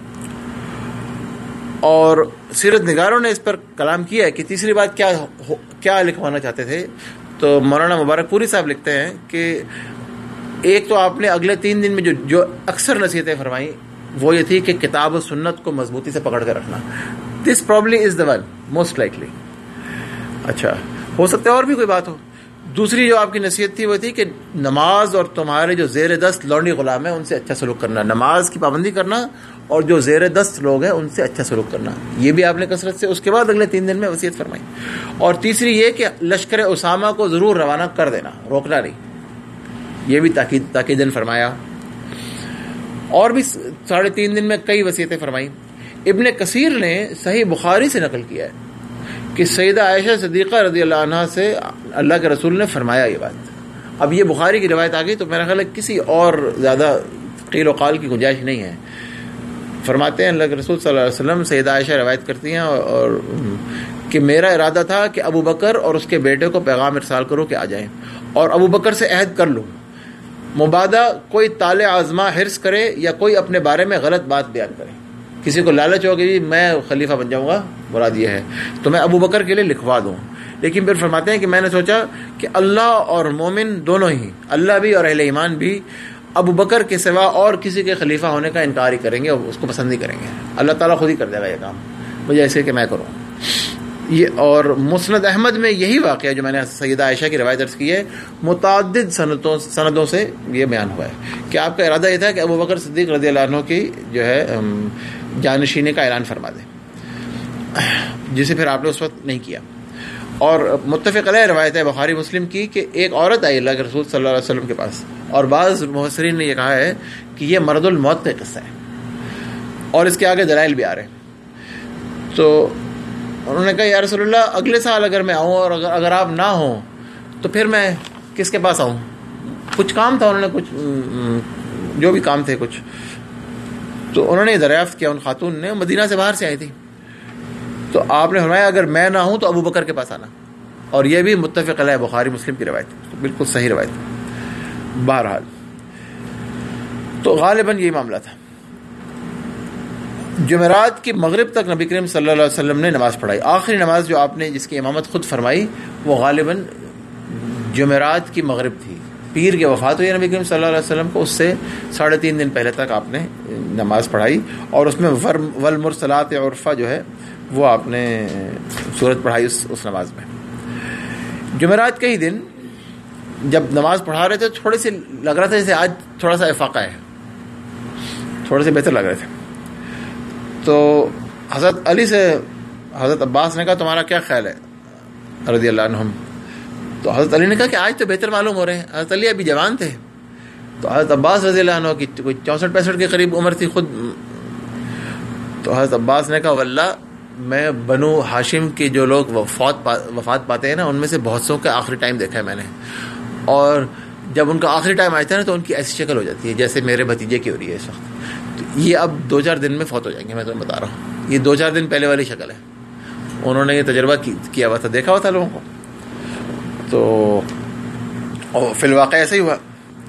[SPEAKER 1] اور سیرت نگاروں نے اس پر کلام کیا ہے کہ تیسری بات کیا لکھوانا چاہتے تھے. تو مولانا مبارک پوری صاحب لکھتے ہیں کہ ایک تو آپ نے اگلے 3 دن میں جو اکثر نصیحتیں فرمائیں وہ یہ تھی کہ کتاب و سنت کو مضبوطی سے پکڑ کر رکھنا. This probably is the one most likely. اچھا، ہو سکتا ہے اور بھی کوئی بات ہو. دوسری جو آپ کی نصیحت تھی وہ تھی کہ نماز اور تمہارے جو زیر دست لونڈی غلام ہیں ان سے اچھا سلوک کرنا، نماز کی پابندی کرنا اور جو زیر دست لوگ ہیں ان سے اچھا سلوک کرنا. یہ بھی آپ نے کثرت سے اس کے بعد اگلے 3 دن میں وصیت فرمائی. اور تیسری یہ کہ لشکر اسامہ کو ضرور روانہ کر دینا، روکنا نہیں، یہ بھی تاکیدن فرمایا. اور بھی 3.5 دن میں کئی وصیتیں فرمائیں. ابن کثیر نے صحیح بخاری سے نقل کیا ہے کہ سیدہ عائشہ صدیقہ رضی اللہ عنہا سے اللہ کے رسول نے فرمایا یہ بات. اب یہ بخاری کی روایت آ گئی تو میرا خیال ہے کسی اور زیادہ قیل و قال کی گنجائش نہیں ہے. فرماتے ہیں اللہ کے رسول صلی اللہ علیہ وسلم، سیدہ عائشہ روایت کرتی ہیں اور کہ میرا ارادہ تھا کہ ابو بکر اور اس کے بیٹے کو پیغام ارسال کرو کہ آ جائیں، اور ابو بکر سے عہد کر لوں مبادہ کوئی طالع آزما حرص کرے یا کوئی اپنے بارے میں غلط بات بیان کرے، کسی کو لالچ ہو کہ میں خلیفہ بن جاؤں گا، مراد یہ ہے، تو میں ابو بکر کے لیے لکھوا دوں. لیکن پھر فرماتے ہیں کہ میں نے سوچا کہ اللہ اور مومن دونوں ہی، اللہ بھی اور اہل ایمان بھی، ابو بکر کے سوا اور کسی کے خلیفہ ہونے کا انکار ہی کریں گے اور اس کو پسند نہیں کریں گے. اللہ تعالیٰ خود ہی کر دے گا یہ کام، مجھے ایسے کہ میں کروں. یہ اور مسند احمد میں یہی واقعہ جو میں نے سیدہ عائشہ کی روایت درج کی ہے متعدد سندوں سے یہ بیان ہوا ہے کہ آپ کا ارادہ یہ تھا کہ ابو بکر صدیق رضی اللہ عنہ کی جو ہے جانشینی کا اعلان فرما دیں، جسے پھر آپ نے اس وقت نہیں کیا. اور متفق علیہ روایت ہے بخاری مسلم کی کہ ایک عورت آئی اللہ کے رسول صلی اللہ علیہ وسلم کے پاس، اور بعض مفسرین نے یہ کہا ہے کہ یہ مرد الموت کا قصہ ہے اور اس کے آگے دلائل بھی آ رہے ہیں. تو انہوں نے کہا یا رسول اللہ اگلے سال اگر میں آؤں اور اگر آپ نہ ہوں تو پھر میں کس کے پاس آؤں؟ کچھ کام تھا، انہوں نے کچھ جو بھی کام تھے کچھ، تو انہوں نے دریافت کیا ان خاتون نے، مدینہ سے باہر سے آئی تھی، تو آپ نے فرمایا اگر میں نہ ہوں تو ابو بکر کے پاس آنا. اور یہ بھی متفق علیہ بخاری مسلم کی روایت، بالکل صحیح روایت. بہرحال تو غالباً یہی معاملہ تھا. جمعرات کی مغرب تک نبی کریم صلی اللہ علیہ وسلم نے نماز پڑھائی. آخری نماز جو آپ نے جس کی امامت خود فرمائی وہ غالباً جمعرات کی مغرب تھی. پیر کی وفات ہوئی نبی کریم صلی اللہ علیہ وسلم کو، اس سے 3.5 دن پہلے تک آپ نے نماز پڑھائی، اور اس میں والمرسلات عرفا جو ہے وہ آپ نے سورت پڑھائی اس نماز میں. جمعرات کے ہی دن جب نماز پڑھا رہے تھے تھوڑے سے لگ رہا تھا جیسے آج تھوڑا سا افاقہ ہے، تھوڑے سے بہتر لگ رہے تھے. تو حضرت علی سے حضرت عباس نے کہا تمہارا کیا خیال ہے رضی اللہ عنہم؟ تو حضرت علی نے کہا کہ آج تو بہتر معلوم ہو رہے ہیں. حضرت علی ابھی جوان تھے، تو حضرت عباس رضی اللہ عنہ کی کوئی 64-65 کے قریب عمر تھی خود. تو حضرت عباس نے کہا واللہ میں بنو ہاشم کے جو لوگ وفات پاتے ہیں نا ان میں سے بہت سو کا آخری ٹائم دیکھا ہے میں نے، اور جب ان کا آخری ٹائم آتا ہے نا تو ان کی ایسی شکل ہو جاتی ہے جیسے میرے بھتیجے کی ہو رہی ہے اس وقت. تو یہ اب 2-4 دن میں فوت ہو جائیں گے، میں تمہیں بتا رہا ہوں. یہ 2-4 دن پہلے والی شکل ہے، انہوں نے یہ تجربہ کیا ہوا تھا، دیکھا ہوا تھا لوگوں کو. تو فی الواقع ایسا ہی ہوا.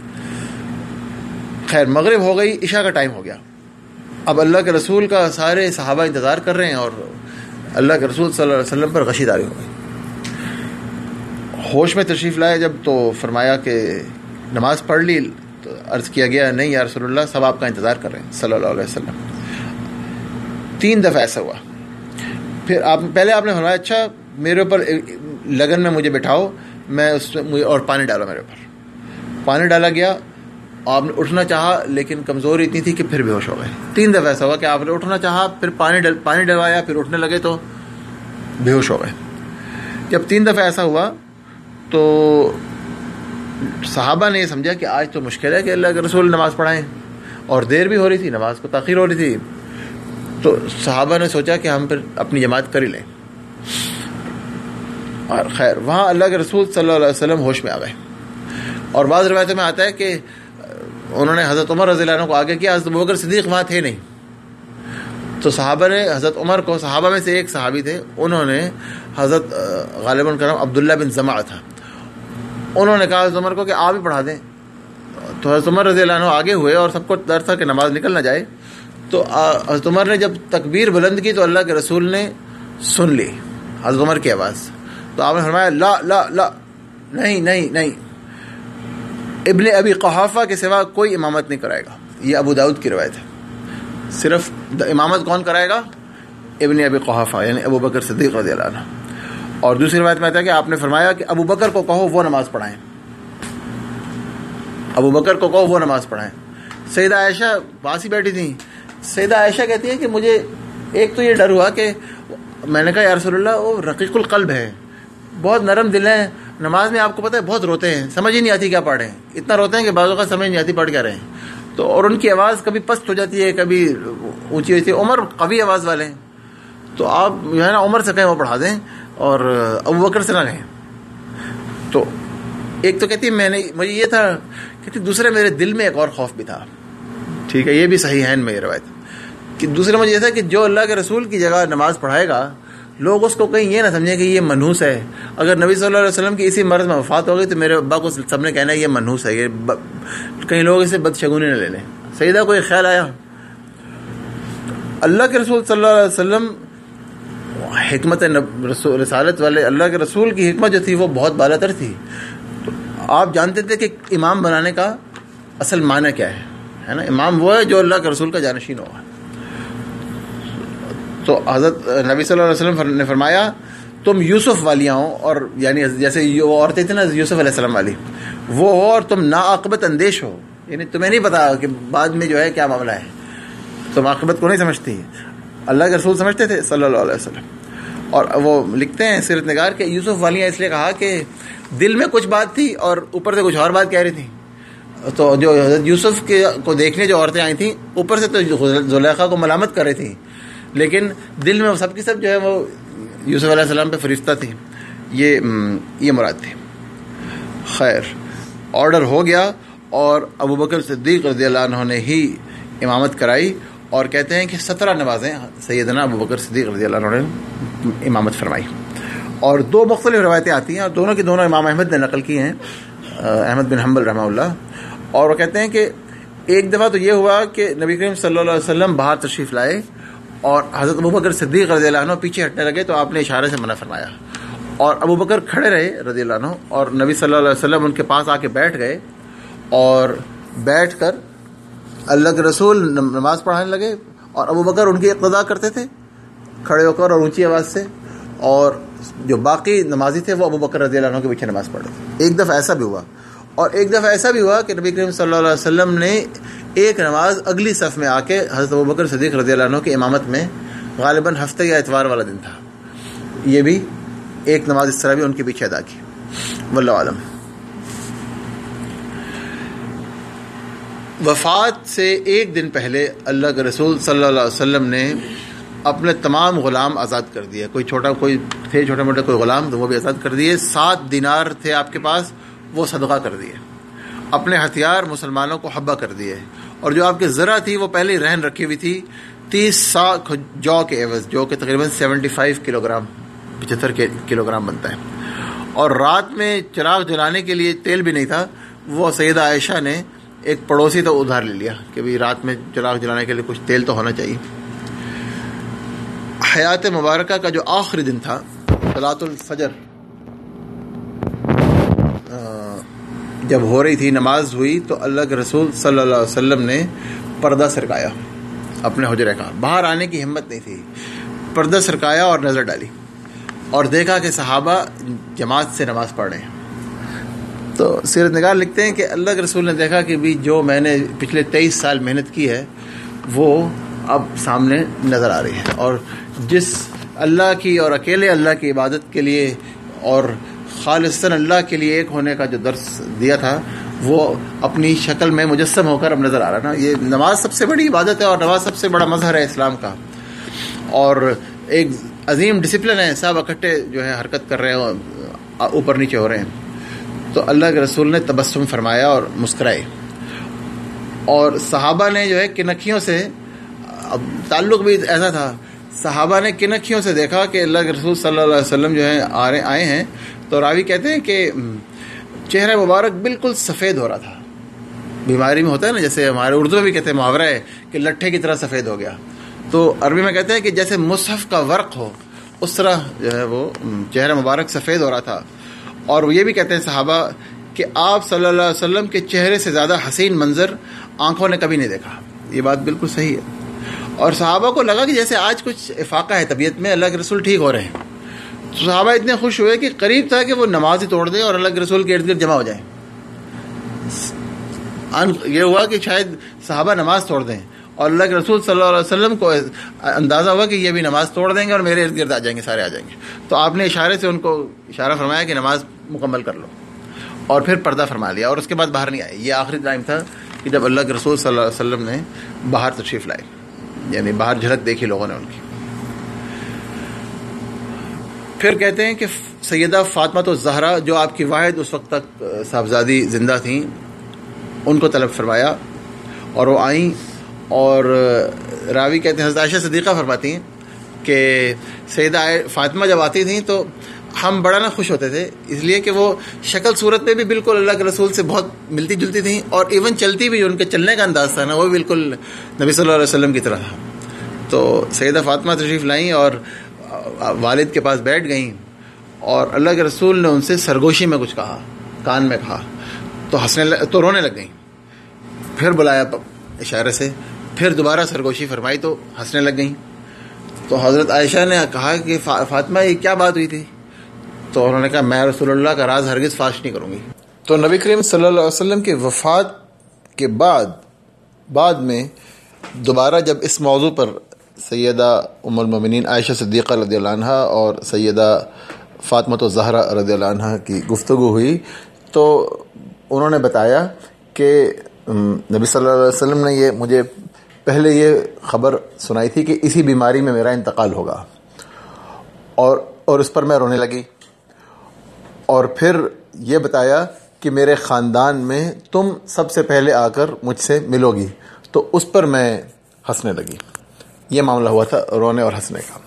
[SPEAKER 1] خیر مغرب ہو گئی، عشاء کا ٹائم ہو گیا. اب اللہ کے رسول کا سارے صحابہ انتظار کر رہے ہیں اور اللہ کے رسول صلی اللہ علیہ وسلم پر غشی داری ہو گئی. ہوش میں تشریف لائے جب تو فرمایا کہ نماز پڑھ لی. تو عرض کیا گیا نہیں یا رسول اللہ سب آپ کا انتظار کر رہے ہیں صلی اللہ علیہ وسلم. 3 دفعہ ایسا ہوا. پھر پہلے آپ نے فرمایا اچھا میرے اوپر لگن میں مجھے بٹھاؤ، میں اس میں اور پانی ڈالا میرے اوپر. پانی ڈالا گیا، آپ نے اٹھنا چاہا لیکن کمزوری اتنی تھی کہ پھر بے ہوش ہو گئے. 3 دفعہ ایسا ہوا کہ آپ نے اٹھنا چاہا، پھر پانی ڈلوایا، پھر اٹھنے لگے تو بے ہوش ہو گئے. جب 3 دفعہ ایسا ہوا تو صحابہ نے یہ سمجھا کہ آج تو مشکل ہے کہ اللہ کے رسول نماز پڑھائیں، اور دیر بھی ہو رہی تھی، نماز کو تاخیر ہو رہی تھی. تو صحابہ نے سوچا کہ ہم پھر اپنی جماعت کر ہی لیں. اور خیر وہاں اللہ کے رسول صلی اللہ علیہ وسلم ہوش میں آ گئے. اور بعض روایتوں میں آتا ہے کہ انہوں نے حضرت عمر رضی اللہ عنہ کو آگے کیا، حضرت ابوبکر صدیق وہاں تھے نہیں. تو صحابہ نے حضرت عمر کو، صحابہ میں سے ایک صحابی تھے، انہوں نے حضرت غالباً کا نام عبداللہ بن زمعہ تھا، انہوں نے کہا حضرت عمر کو کہ آپ ہی پڑھا دیں. تو حضرت عمر رضی اللہ عنہ آگے ہوئے اور سب کو ڈر تھا کہ نماز نکل نہ جائے. تو حضرت عمر نے جب تکبیر بلند کی تو اللہ کے رسول نے سن لی حضرت عمر کی آواز. تو آپ نے فرمایا لا لا لا، نہیں نہیں نہیں، ابن ابی قحافہ کے سوا کوئی امامت نہیں کرائے گا. یہ ابو داؤد کی روایت ہے. صرف امامت کون کرائے گا؟ ابن ابی قحافہ یعنی ابو بکر صدیق رضی اللہ عنہ. اور دوسری روایت میں آتا ہے کہ آپ نے فرمایا کہ ابو بکر کو کہو وہ نماز پڑھائیں، ابو بکر کو کہو وہ نماز پڑھائیں۔ سیدہ عائشہ پاس ہی بیٹھی تھیں، سیدہ عائشہ کہتی ہے کہ مجھے ایک تو یہ ڈر ہوا کہ میں نے کہا یا رسول اللہ وہ رقیق القلب ہے، بہت نرم دل ہیں، نماز میں آپ کو پتہ ہے بہت روتے ہیں، سمجھ ہی نہیں آتی کیا پڑھیں، اتنا روتے ہیں کہ بعض اوقات سمجھ نہیں آتی پڑھ کیا رہے ہیں، تو اور ان کی آواز کبھی پست ہو جاتی ہے کبھی اونچی ہوتی ہے، عمر قوی آواز والے ہیں، تو آپ جو ہے نا عمر سے کہیں وہ پڑھا دیں اور ابو بکر سے نہ کہیں۔ تو ایک تو کہتی مجھے یہ تھا، کہتی دوسرے میرے دل میں ایک اور خوف بھی تھا، ٹھیک ہے یہ بھی صحیح ہے میں یہ روایت، کہ دوسرا مجھے یہ تھا کہ جو اللہ کے رسول کی جگہ نماز پڑھائے گا لوگ اس کو کہیں یہ نہ سمجھیں کہ یہ منحوس ہے، اگر نبی صلی اللہ علیہ وسلم کی اسی مرض میں وفات ہو گئی تو میرے ابا کو سب نے کہنا ہے یہ منحوس ہے، یہ کہیں لوگ اسے بدشگونی نہ لے لیں۔ سیدہ کو ایک خیال آیا، اللہ کے رسول صلی اللہ علیہ وسلم حکمت رسالت والے اللہ کے رسول کی حکمت جو تھی وہ بہت بالا تر تھی، تو آپ جانتے تھے کہ امام بنانے کا اصل معنی کیا ہے نا، امام وہ ہے جو اللہ کے رسول کا جانشین ہوگا۔ تو حضرت نبی صلی اللہ علیہ وسلم نے فرمایا تم یوسف والیاں ہو، اور یعنی جیسے وہ عورتیں تھیں نا یوسف علیہ السلام والی وہ ہو، اور تم ناعاقبت اندیش ہو، یعنی تمہیں نہیں پتا کہ بعد میں جو ہے کیا معاملہ ہے، تم عاقبت کو نہیں سمجھتی، اللہ کے رسول سمجھتے تھے صلی اللہ علیہ وسلم۔ اور وہ لکھتے ہیں سیرت نگار کہ یوسف والیاں اس لیے کہا کہ دل میں کچھ بات تھی اور اوپر سے کچھ اور بات کہہ رہی تھیں، تو جو حضرت یوسف کو دیکھنے جو عورتیں آئی تھیں اوپر سے تو زلیخا کو ملامت کر رہی تھیں، لیکن دل میں وہ سب کی سب جو ہے وہ یوسف علیہ السلام پہ فرشتہ تھی، یہ مراد تھی۔ خیر آرڈر ہو گیا اور ابو بکر صدیق رضی اللہ عنہ نے ہی امامت کرائی، اور کہتے ہیں کہ 17 نمازیں سیدنا ابو بکر صدیق رضی اللہ عنہ نے امامت فرمائی۔ اور 2 مختلف روایتیں آتی ہیں اور دونوں کی دونوں امام احمد نے نقل کی ہیں، احمد بن حنبل رحمہ اللہ، اور وہ کہتے ہیں کہ ایک دفعہ تو یہ ہوا کہ نبی کریم صلی اللہ علیہ وسلم باہر تشریف لائے اور حضرت ابو بکر صدیق رضی اللہ عنہ پیچھے ہٹنے لگے تو آپ نے اشارے سے منع فرمایا، اور ابو بکر کھڑے رہے رضی اللہ عنہ، اور نبی صلی اللہ علیہ وسلم ان کے پاس آ کے بیٹھ گئے، اور بیٹھ کر اللہ کے رسول نماز پڑھانے لگے، اور ابو بکر ان کی اقتداء کرتے تھے کھڑے ہو کر اور اونچی آواز سے، اور جو باقی نمازی تھے وہ ابو بکر رضی اللہ عنہ کے پیچھے نماز پڑھ رہے تھے۔ ایک دفعہ ایسا بھی ہوا، اور ایک دفعہ ایسا بھی ہوا کہ نبی کریم صلی اللہ علیہ وسلم نے ایک نماز اگلی صف میں آ کے حضرت ابو بکر صدیق رضی اللہ عنہ کی امامت میں، غالباً ہفتے یا اتوار والا دن تھا، یہ بھی ایک نماز اس طرح بھی ان کے پیچھے ادا کی، واللہ عالم۔ وفات سے ایک دن پہلے اللہ کے رسول صلی اللہ علیہ وسلم نے اپنے تمام غلام آزاد کر دیے، کوئی تھے چھوٹے موٹے کوئی غلام تو وہ بھی آزاد کر دیے، 7 دینار تھے آپ کے پاس وہ صدقہ کر دیے، اپنے ہتھیار مسلمانوں کو حبہ کر دیے، اور جو آپ کی زرہ تھی وہ پہلے ہی رہن رکھی ہوئی تھی 30 سا جو کے عوض، جو کہ تقریباً 75 کلو گرام 75 کلو گرام بنتا ہے، اور رات میں چراغ جلانے کے لیے تیل بھی نہیں تھا، وہ سیدہ عائشہ نے ایک پڑوسی تو ادھار لے لیا کہ بھی رات میں چراغ جلانے کے لیے کچھ تیل تو ہونا چاہیے۔ حیات مبارکہ کا جو آخری دن تھا صلاۃ الفجر جب ہو رہی تھی، نماز ہوئی تو اللہ کے رسول صلی اللہ علیہ وسلم نے پردہ سرکایا اپنے حجرے کا، باہر آنے کی ہمت نہیں تھی، پردہ سرکایا اور نظر ڈالی اور دیکھا کہ صحابہ جماعت سے نماز پڑھ رہے ہیں، تو سیرت نگار لکھتے ہیں کہ اللہ کے رسول نے دیکھا کہ بھی جو میں نے پچھلے 23 سال محنت کی ہے وہ اب سامنے نظر آ رہی ہے، اور جس اللہ کی اور اکیلے اللہ کی عبادت کے لیے اور خالصاً اللہ کے لیے ایک ہونے کا جو درس دیا تھا وہ اپنی شکل میں مجسم ہو کر اب نظر آ رہا نا۔ یہ نماز سب سے بڑی عبادت ہے اور نماز سب سے بڑا مظہر ہے اسلام کا، اور ایک عظیم ڈسپلن ہے، سب اکٹھے جو ہے حرکت کر رہے ہیں، اوپر نیچے ہو رہے ہیں۔ تو اللہ کے رسول نے تبسم فرمایا اور مسکرائے، اور صحابہ نے جو ہے کنکھیوں سے، اب تعلق بھی ایسا تھا، صحابہ نے کنکھیوں سے دیکھا کہ اللہ کے رسول صلی اللہ علیہ وسلم جو ہے آئے ہیں، تو راوی کہتے ہیں کہ چہرہ مبارک بالکل سفید ہو رہا تھا، بیماری میں ہوتا ہے نا، جیسے ہمارے اردو میں بھی کہتے ہیں محاورہ ہے کہ لٹھے کی طرح سفید ہو گیا، تو عربی میں کہتے ہیں کہ جیسے مصحف کا ورق ہو اس طرح جو ہے وہ چہرہ مبارک سفید ہو رہا تھا۔ اور وہ یہ بھی کہتے ہیں صحابہ کہ آپ صلی اللہ علیہ وسلم کے چہرے سے زیادہ حسین منظر آنکھوں نے کبھی نہیں دیکھا، یہ بات بالکل صحیح ہے۔ اور صحابہ کو لگا کہ جیسے آج کچھ افاقہ ہے طبیعت میں، اللہ کے رسول ٹھیک ہو رہے ہیں، صحابہ اتنے خوش ہوئے کہ قریب تھا کہ وہ نماز ہی توڑ دیں اور اللہ کے رسول کے ارد گرد جمع ہو جائیں. یہ ہوا کہ شاید صحابہ نماز توڑ دیں اور اللہ کے رسول صلی اللہ علیہ وسلم کو اندازہ ہوا کہ یہ بھی نماز توڑ دیں گے اور میرے ارد گرد آ جائیں گے، سارے آ جائیں گے. تو آپ نے اشارے سے ان کو اشارہ فرمایا کہ نماز مکمل کر لو، اور پھر پردہ فرما لیا، اور اس کے بعد باہر نہیں آئے. یہ آخری ٹائم تھا کہ جب اللہ کے رسول صلی اللہ علیہ وسلم نے باہر تشریف لائے، یعنی باہر جھلک دیکھی لوگوں نے ان کی. پھر کہتے ہیں کہ سیدہ فاطمہ الزہرا جو آپ کی واحد اس وقت تک صاحبزادی زندہ تھیں، ان کو طلب فرمایا اور وہ آئیں. اور راوی کہتے ہیں حضرت عائشہ صدیقہ فرماتی ہیں کہ سیدہ فاطمہ جب آتی تھیں تو ہم بڑا نہ خوش ہوتے تھے، اس لیے کہ وہ شکل صورت میں بھی بالکل اللہ کے رسول سے بہت ملتی جلتی تھیں، اور ایون چلتی بھی، ان کے چلنے کا انداز تھا نا وہ بھی بالکل نبی صلی اللہ علیہ وسلم کی طرح تھا. تو سیدہ فاطمہ تشریف لائیں اور والد کے پاس بیٹھ گئیں، اور اللہ کے رسول نے ان سے سرگوشی میں کچھ کہا، کان میں کہا، تو رونے لگ گئیں. پھر بلایا اشارے سے، پھر دوبارہ سرگوشی فرمائی تو ہنسنے لگ گئیں. تو حضرت عائشہ نے کہا کہ فاطمہ یہ کیا بات ہوئی تھی؟ تو انہوں نے کہا میں رسول اللہ کا راز ہرگز فاش نہیں کروں گی. تو نبی کریم صلی اللہ علیہ وسلم کے وفات کے بعد میں دوبارہ جب اس موضوع پر سیدہ ام المومنین عائشہ صدیقہ رضی اللہ عنہ اور سیدہ فاطمہ الزہرا رضی اللہ عنہ کی گفتگو ہوئی تو انہوں نے بتایا کہ نبی صلی اللہ علیہ وسلم نے مجھے پہلے یہ خبر سنائی تھی کہ اسی بیماری میں میرا انتقال ہوگا، اور اس پر میں رونے لگی. اور پھر یہ بتایا کہ میرے خاندان میں تم سب سے پہلے آ کر مجھ سے ملو گی، تو اس پر میں ہنسنے لگی. یہ معاملہ ہوا تھا رونے اور ہنسنے کا.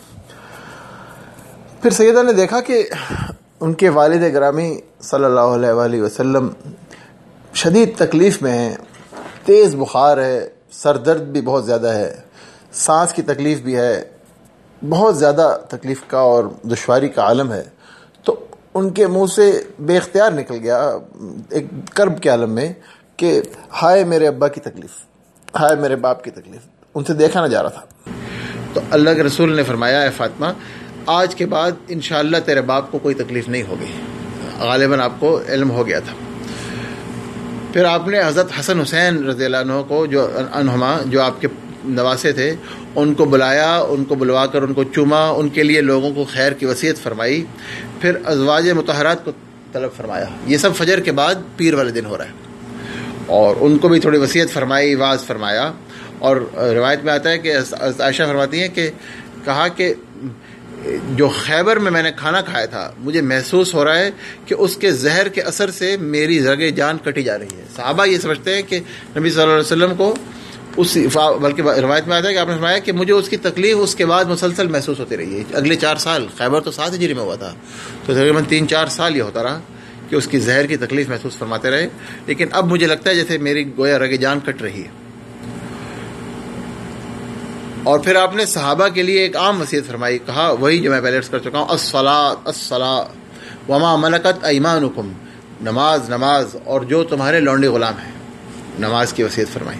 [SPEAKER 1] پھر سیدہ نے دیکھا کہ ان کے والد گرامی صلی اللہ علیہ وآلہ وسلم شدید تکلیف میں ہیں، تیز بخار ہے، سر درد بھی بہت زیادہ ہے، سانس کی تکلیف بھی ہے، بہت زیادہ تکلیف کا اور دشواری کا عالم ہے. تو ان کے منہ سے بے اختیار نکل گیا ایک کرب کے عالم میں کہ ہائے میرے ابا کی تکلیف، ہائے میرے باپ کی تکلیف، ان سے دیکھا نہ جا رہا تھا. تو اللہ کے رسول نے فرمایا اے فاطمہ آج کے بعد انشاءاللہ تیرے باپ کو کوئی تکلیف نہیں ہوگی، غالباً آپ کو علم ہو گیا تھا. پھر آپ نے حضرت حسن حسین رضی اللہ عنہ کو جو آپ کے نواسے تھے ان کو بلایا، ان کو بلوا کر ان کو چوما، ان کے لیے لوگوں کو خیر کی وصیت فرمائی. پھر ازواج مطہرات کو طلب فرمایا. یہ سب فجر کے بعد پیر والے دن ہو رہا ہے، اور ان کو بھی تھوڑی وصیت فرمائی، واعظ فرمایا. اور روایت میں آتا ہے کہ عائشہ فرماتی ہیں کہ کہا کہ جو خیبر میں نے کھانا کھایا تھا مجھے محسوس ہو رہا ہے کہ اس کے زہر کے اثر سے میری رگ جان کٹی جا رہی ہے. صحابہ یہ سمجھتے ہیں کہ نبی صلی اللہ علیہ وسلم کو بلکہ روایت میں آتا ہے کہ آپ نے فرمایا کہ مجھے اس کی تکلیف اس کے بعد مسلسل محسوس ہوتی رہی ہے. اگلے 4 سال، خیبر تو 7 ہجری میں ہوا تھا، تو تقریباً 3-4 سال یہ ہوتا رہا کہ اس کی زہر کی تکلیف محسوس فرماتے رہے. لیکن اب مجھے لگتا ہے جیسے میری گویا رگ جان کٹ رہی ہے. اور پھر آپ نے صحابہ کے لیے ایک عام وصیت فرمائی، کہا وہی جو میں پہلے عرض کر چکا ہوں، الصلاۃ وما ملکت ایمانکم، نماز اور جو تمہارے لونڈے غلام ہیں، نماز کی وصیت فرمائی.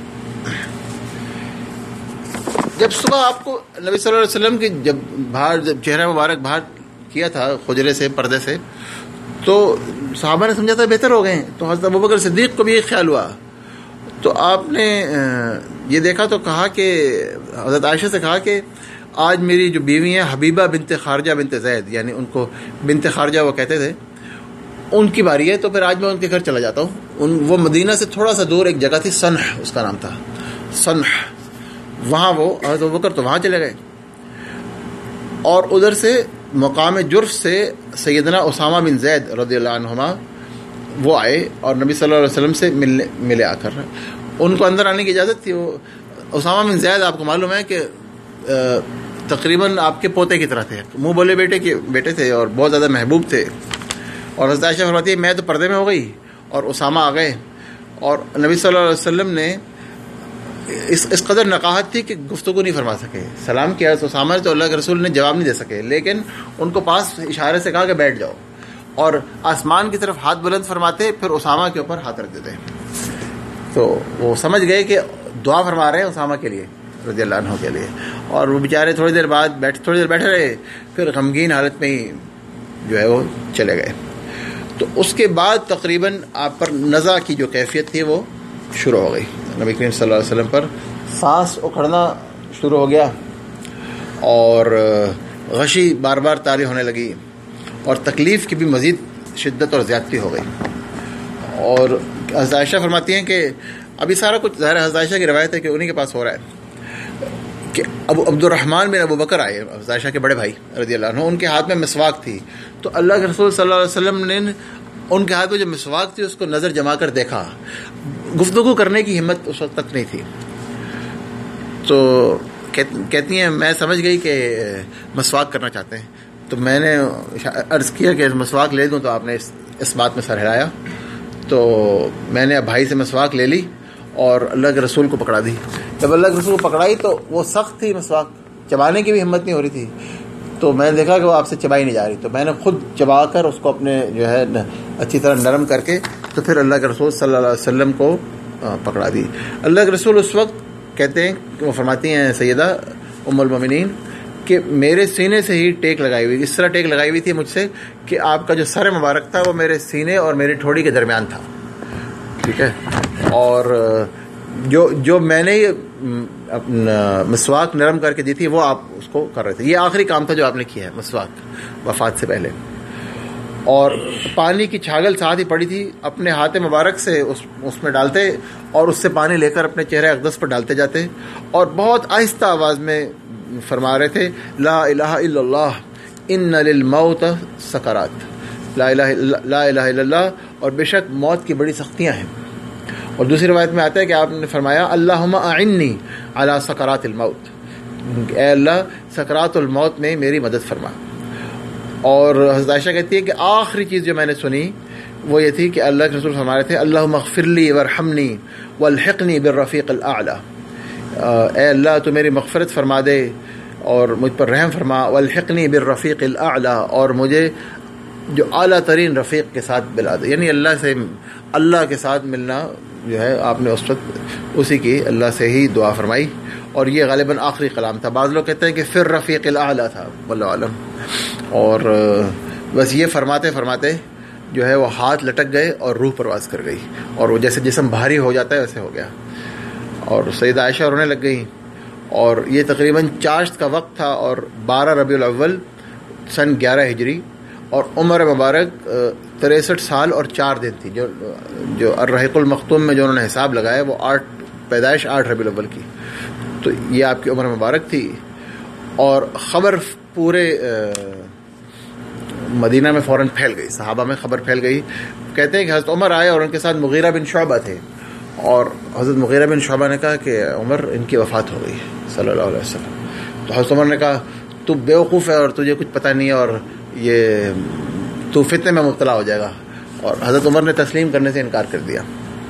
[SPEAKER 1] جب صبح آپ کو نبی صلی اللہ علیہ وسلم کی جب چہرہ مبارک باہر کیا تھا حجرے سے، پردے سے، تو صحابہ نے سمجھا تھا بہتر ہو گئے ہیں. تو حضرت ابوبکر صدیق کو بھی ایک خیال ہوا، تو آپ نے یہ دیکھا تو کہا کہ حضرت عائشہ سے کہا کہ آج میری جو بیوی ہیں حبیبہ بنت خارجہ بنت زید، یعنی ان کو بنت خارجہ وہ کہتے تھے، ان کی باری ہے، تو پھر آج میں ان کے گھر چلا جاتا ہوں. وہ مدینہ سے تھوڑا سا دور ایک جگہ تھی، سنح اس کا نام تھا، سنح. وہاں وہ حضرت ابوبکر تو وہاں چلے گئے، اور ادھر سے مقام جرف سے سیدنا اسامہ بن زید رضی اللہ عنہما وہ آئے اور نبی صلی اللہ علیہ وسلم سے ملے آ کر. ان کو اندر آنے کی اجازت تھی. وہ اسامہ بن زید آپ کو معلوم ہے کہ تقریباً آپ کے پوتے کی طرح تھے، منہ بولے بیٹے تھے اور بہت زیادہ محبوب تھے. اور حضرت عائشہ فرماتی ہے میں تو پردے میں ہو گئی اور اسامہ آ گئے، اور نبی صلی اللہ علیہ وسلم نے اس قدر نقاہت تھی کہ گفتگو نہیں فرما سکے. سلام کیا تو اسامہ نے، تو اللہ کے رسول نے جواب نہیں دے سکے، لیکن ان کو پاس اشارے سے کہا کہ بیٹھ جاؤ، اور آسمان کی طرف ہاتھ بلند فرماتے، پھر اسامہ کے اوپر ہاتھ رکھ دیتے. تو وہ سمجھ گئے کہ دعا فرما رہے ہیں اسامہ کے لیے رضی اللہ عنہ کے لیے. اور وہ بیچارے تھوڑی دیر بیٹھے رہے، پھر غمگین حالت میں ہی جو ہے وہ چلے گئے. تو اس کے بعد تقریباً آپ پر نزع کی جو کیفیت تھی وہ شروع ہو گئی. نبی کریم صلی اللہ علیہ وسلم پر سانس اکھڑنا شروع ہو گیا اور غشی بار بار طاری ہونے لگی اور تکلیف کی بھی مزید شدت اور زیادتی ہو گئی. اور حضرت عائشہ فرماتی ہیں کہ ابھی سارا کچھ ظاہر حضرت عائشہ کی روایت ہے کہ انہی کے پاس ہو رہا ہے کہ عبد الرحمن بن ابو بکر آئے، حضرت عائشہ کے بڑے بھائی رضی اللہ عنہ، ان کے ہاتھ میں مسواک تھی. تو اللہ کے رسول صلی اللہ علیہ وسلم نے ان کے ہاتھ میں جو مسواک تھی اس کو نظر جما کر دیکھا. گفتگو کرنے کی ہمت اس وقت تک نہیں تھی. تو کہتی ہیں میں سمجھ گئی کہ مسواک کرنا چاہتے ہیں. تو میں نے عرض کیا کہ مسواک لے دوں، تو آپ نے اس بات میں سر ہلایا. تو میں نے بھائی سے مسواک لے لی اور اللہ کے رسول کو پکڑا دی. جب اللہ کے رسول کو پکڑائی تو وہ سخت تھی، مسواک چبانے کی بھی ہمت نہیں ہو رہی تھی. تو میں نے دیکھا کہ وہ آپ سے چبائی نہیں جا رہی، تو میں نے خود چبا کر اس کو اپنے جو ہے اچھی طرح نرم کر کے تو پھر اللہ کے رسول صلی اللہ علیہ وسلم کو پکڑا دی. اللہ کے رسول اس وقت کہتے ہیں کہ وہ فرماتی ہیں سیدہ ام المومنین کہ میرے سینے سے ہی ٹیک لگائی ہوئی، اس طرح ٹیک لگائی ہوئی تھی مجھ سے کہ آپ کا جو سر مبارک تھا وہ میرے سینے اور میری ٹھوڑی کے درمیان تھا. ٹھیک ہے. اور جو میں نے مسواک نرم کر کے دی تھی وہ آپ اس کو کر رہے تھے. یہ آخری کام تھا جو آپ نے کیا ہے مسواک وفات سے پہلے. اور پانی کی چھاگل ساتھ ہی پڑی تھی، اپنے ہاتھ مبارک سے اس میں ڈالتے اور اس سے پانی لے کر اپنے چہرے اقدس پر ڈالتے جاتے اور بہت آہستہ آواز میں فرما رہے تھے لا الہ الا اللہ ان للموت سکرات، لا الہ الا اللہ، اور بے شک موت کی بڑی سختیاں ہیں. اور دوسری روایت میں آتا ہے کہ آپ نے فرمایا اللہم اعنی علی سکرات الموت، اے اللہ سکرات الموت میں میری مدد فرما. اور حضرت عائشہ کہتی ہے کہ آخری چیز جو میں نے سنی وہ یہ تھی کہ اللہ کے رسول فرما رہے تھے اللہم اغفر لی وارحمنی والحقنی بالرفیق الاعلی، اے اللہ تو میری مغفرت فرما دے اور مجھ پر رحم فرما، والحقنی بالرفیق الاعلی، اور مجھے جو اعلیٰ ترین رفیق کے ساتھ ملا دے. یعنی اللہ کے ساتھ ملنا جو ہے آپ نے اس وقت اسی کی اللہ سے ہی دعا فرمائی. اور یہ غالباً آخری کلام تھا. بعض لوگ کہتے ہیں کہ پھر رفیق الاعلی تھا، واللہ عالم. اور بس یہ فرماتے فرماتے جو ہے وہ ہاتھ لٹک گئے اور روح پرواز کر گئی، اور وہ جیسے جسم بھاری ہو جاتا ہے ویسے ہو گیا. اور سیدہ عائشہ رونے لگ گئی. اور یہ تقریباً چاشت کا وقت تھا اور 12 ربیع الاول سن 11 ہجری، اور عمر مبارک 63 سال اور 4 دن تھی. جو الرحیق المختوم میں جو انہوں نے حساب لگایا وہ پیدائش 8 ربیع الاول کی. تو یہ آپ کی عمر مبارک تھی. اور خبر پورے مدینہ میں فوراً پھیل گئی، صحابہ میں خبر پھیل گئی. کہتے ہیں کہ حضرت عمر آئے اور ان کے ساتھ مغیرہ بن شعبہ تھے، اور حضرت مغیرہ بن شعبہ نے کہا کہ عمر ان کی وفات ہو گئی صلی اللہ علیہ وسلم. تو حضرت عمر نے کہا تو بیوقوف ہے اور تجھے کچھ پتہ نہیں ہے اور یہ تو فتنے میں مبتلا ہو جائے گا. اور حضرت عمر نے تسلیم کرنے سے انکار کر دیا.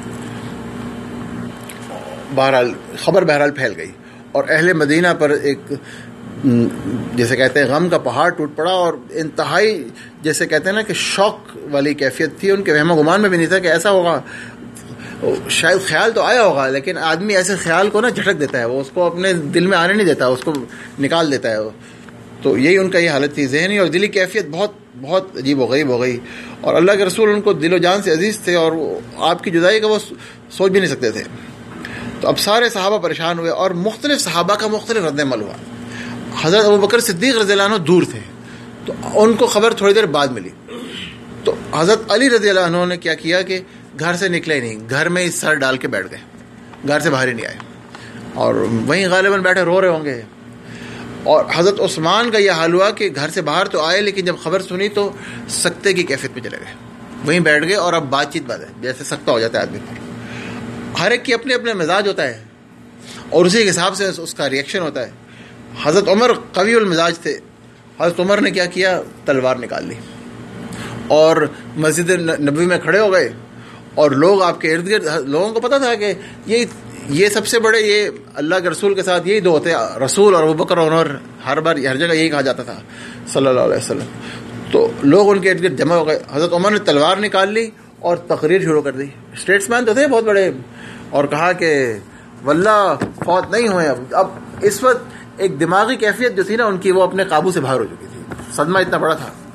[SPEAKER 1] بہرحال خبر پھیل گئی اور اہل مدینہ پر ایک جیسے کہتے ہیں غم کا پہاڑ ٹوٹ پڑا، اور انتہائی جیسے کہتے ہیں نا کہ شوق والی کیفیت تھی. ان کے وہم و گمان میں بھی نہیں تھا کہ ایسا ہوگا. شاید خیال تو آیا ہوگا لیکن آدمی ایسے خیال کو نا جھٹک دیتا ہے، وہ اس کو اپنے دل میں آنے نہیں دیتا، اس کو نکال دیتا ہے. تو یہی ان کا یہ حالت تھی، ذہنی اور دلی کیفیت بہت بہت عجیب و غریب ہو گئی. اور اللہ کے رسول ان کو دل و جان سے عزیز تھے اور آپ کی جدائی کا وہ سوچ بھی نہیں سکتے تھے. تو اب سارے صحابہ پریشان ہوئے اور مختلف صحابہ کا مختلف رد عمل ہوا. حضرت ابوبکر صدیق رضی اللہ عنہ دور تھے تو ان کو خبر تھوڑی دیر بعد ملی. تو حضرت علی رضی اللہ عنہ نے کیا کیا کہ گھر سے نکلے ہی نہیں، گھر میں ہی سر ڈال کے بیٹھ گئے، گھر سے باہر ہی نہیں آئے اور وہیں غالباً بیٹھے رو رہے ہوں گے. اور حضرت عثمان کا یہ حال ہوا کہ گھر سے باہر تو آئے لیکن جب خبر سنی تو سکتے کی کیفیت پہ چلے گئے، وہیں بیٹھ گئے. اور اب بات چیت ہے جیسے سکتا ہو جاتا ہے آدمی. ہر ایک کی اپنے اپنے مزاج ہوتا ہے اور اسی کے حساب سے اس کا ریئیکشن ہوتا ہے. حضرت عمر قوی المزاج تھے. حضرت عمر نے کیا کیا، تلوار نکال لی اور مسجد نبوی میں کھڑے ہو گئے. اور لوگ آپ کے ارد گرد، لوگوں کو پتا تھا کہ یہ سب سے بڑے، یہ اللہ کے رسول کے ساتھ یہی دو ہوتے، رسول اور ابوبکر اور عمر. ہر بار ہر جگہ یہی کہا جاتا تھا صلی اللہ علیہ وسلم. تو لوگ ان کے ارد گرد جمع ہو گئے. حضرت عمر نے تلوار نکال لی اور تقریر شروع کر دی. اسٹیٹس مین تو تھے بہت بڑے، اور کہا کہ واللہ فوت نہیں ہوئے. اب اس وقت ایک دماغی کیفیت جو تھی نا ان کی، وہ اپنے قابو سے باہر ہو چکی تھی. صدمہ اتنا بڑا تھا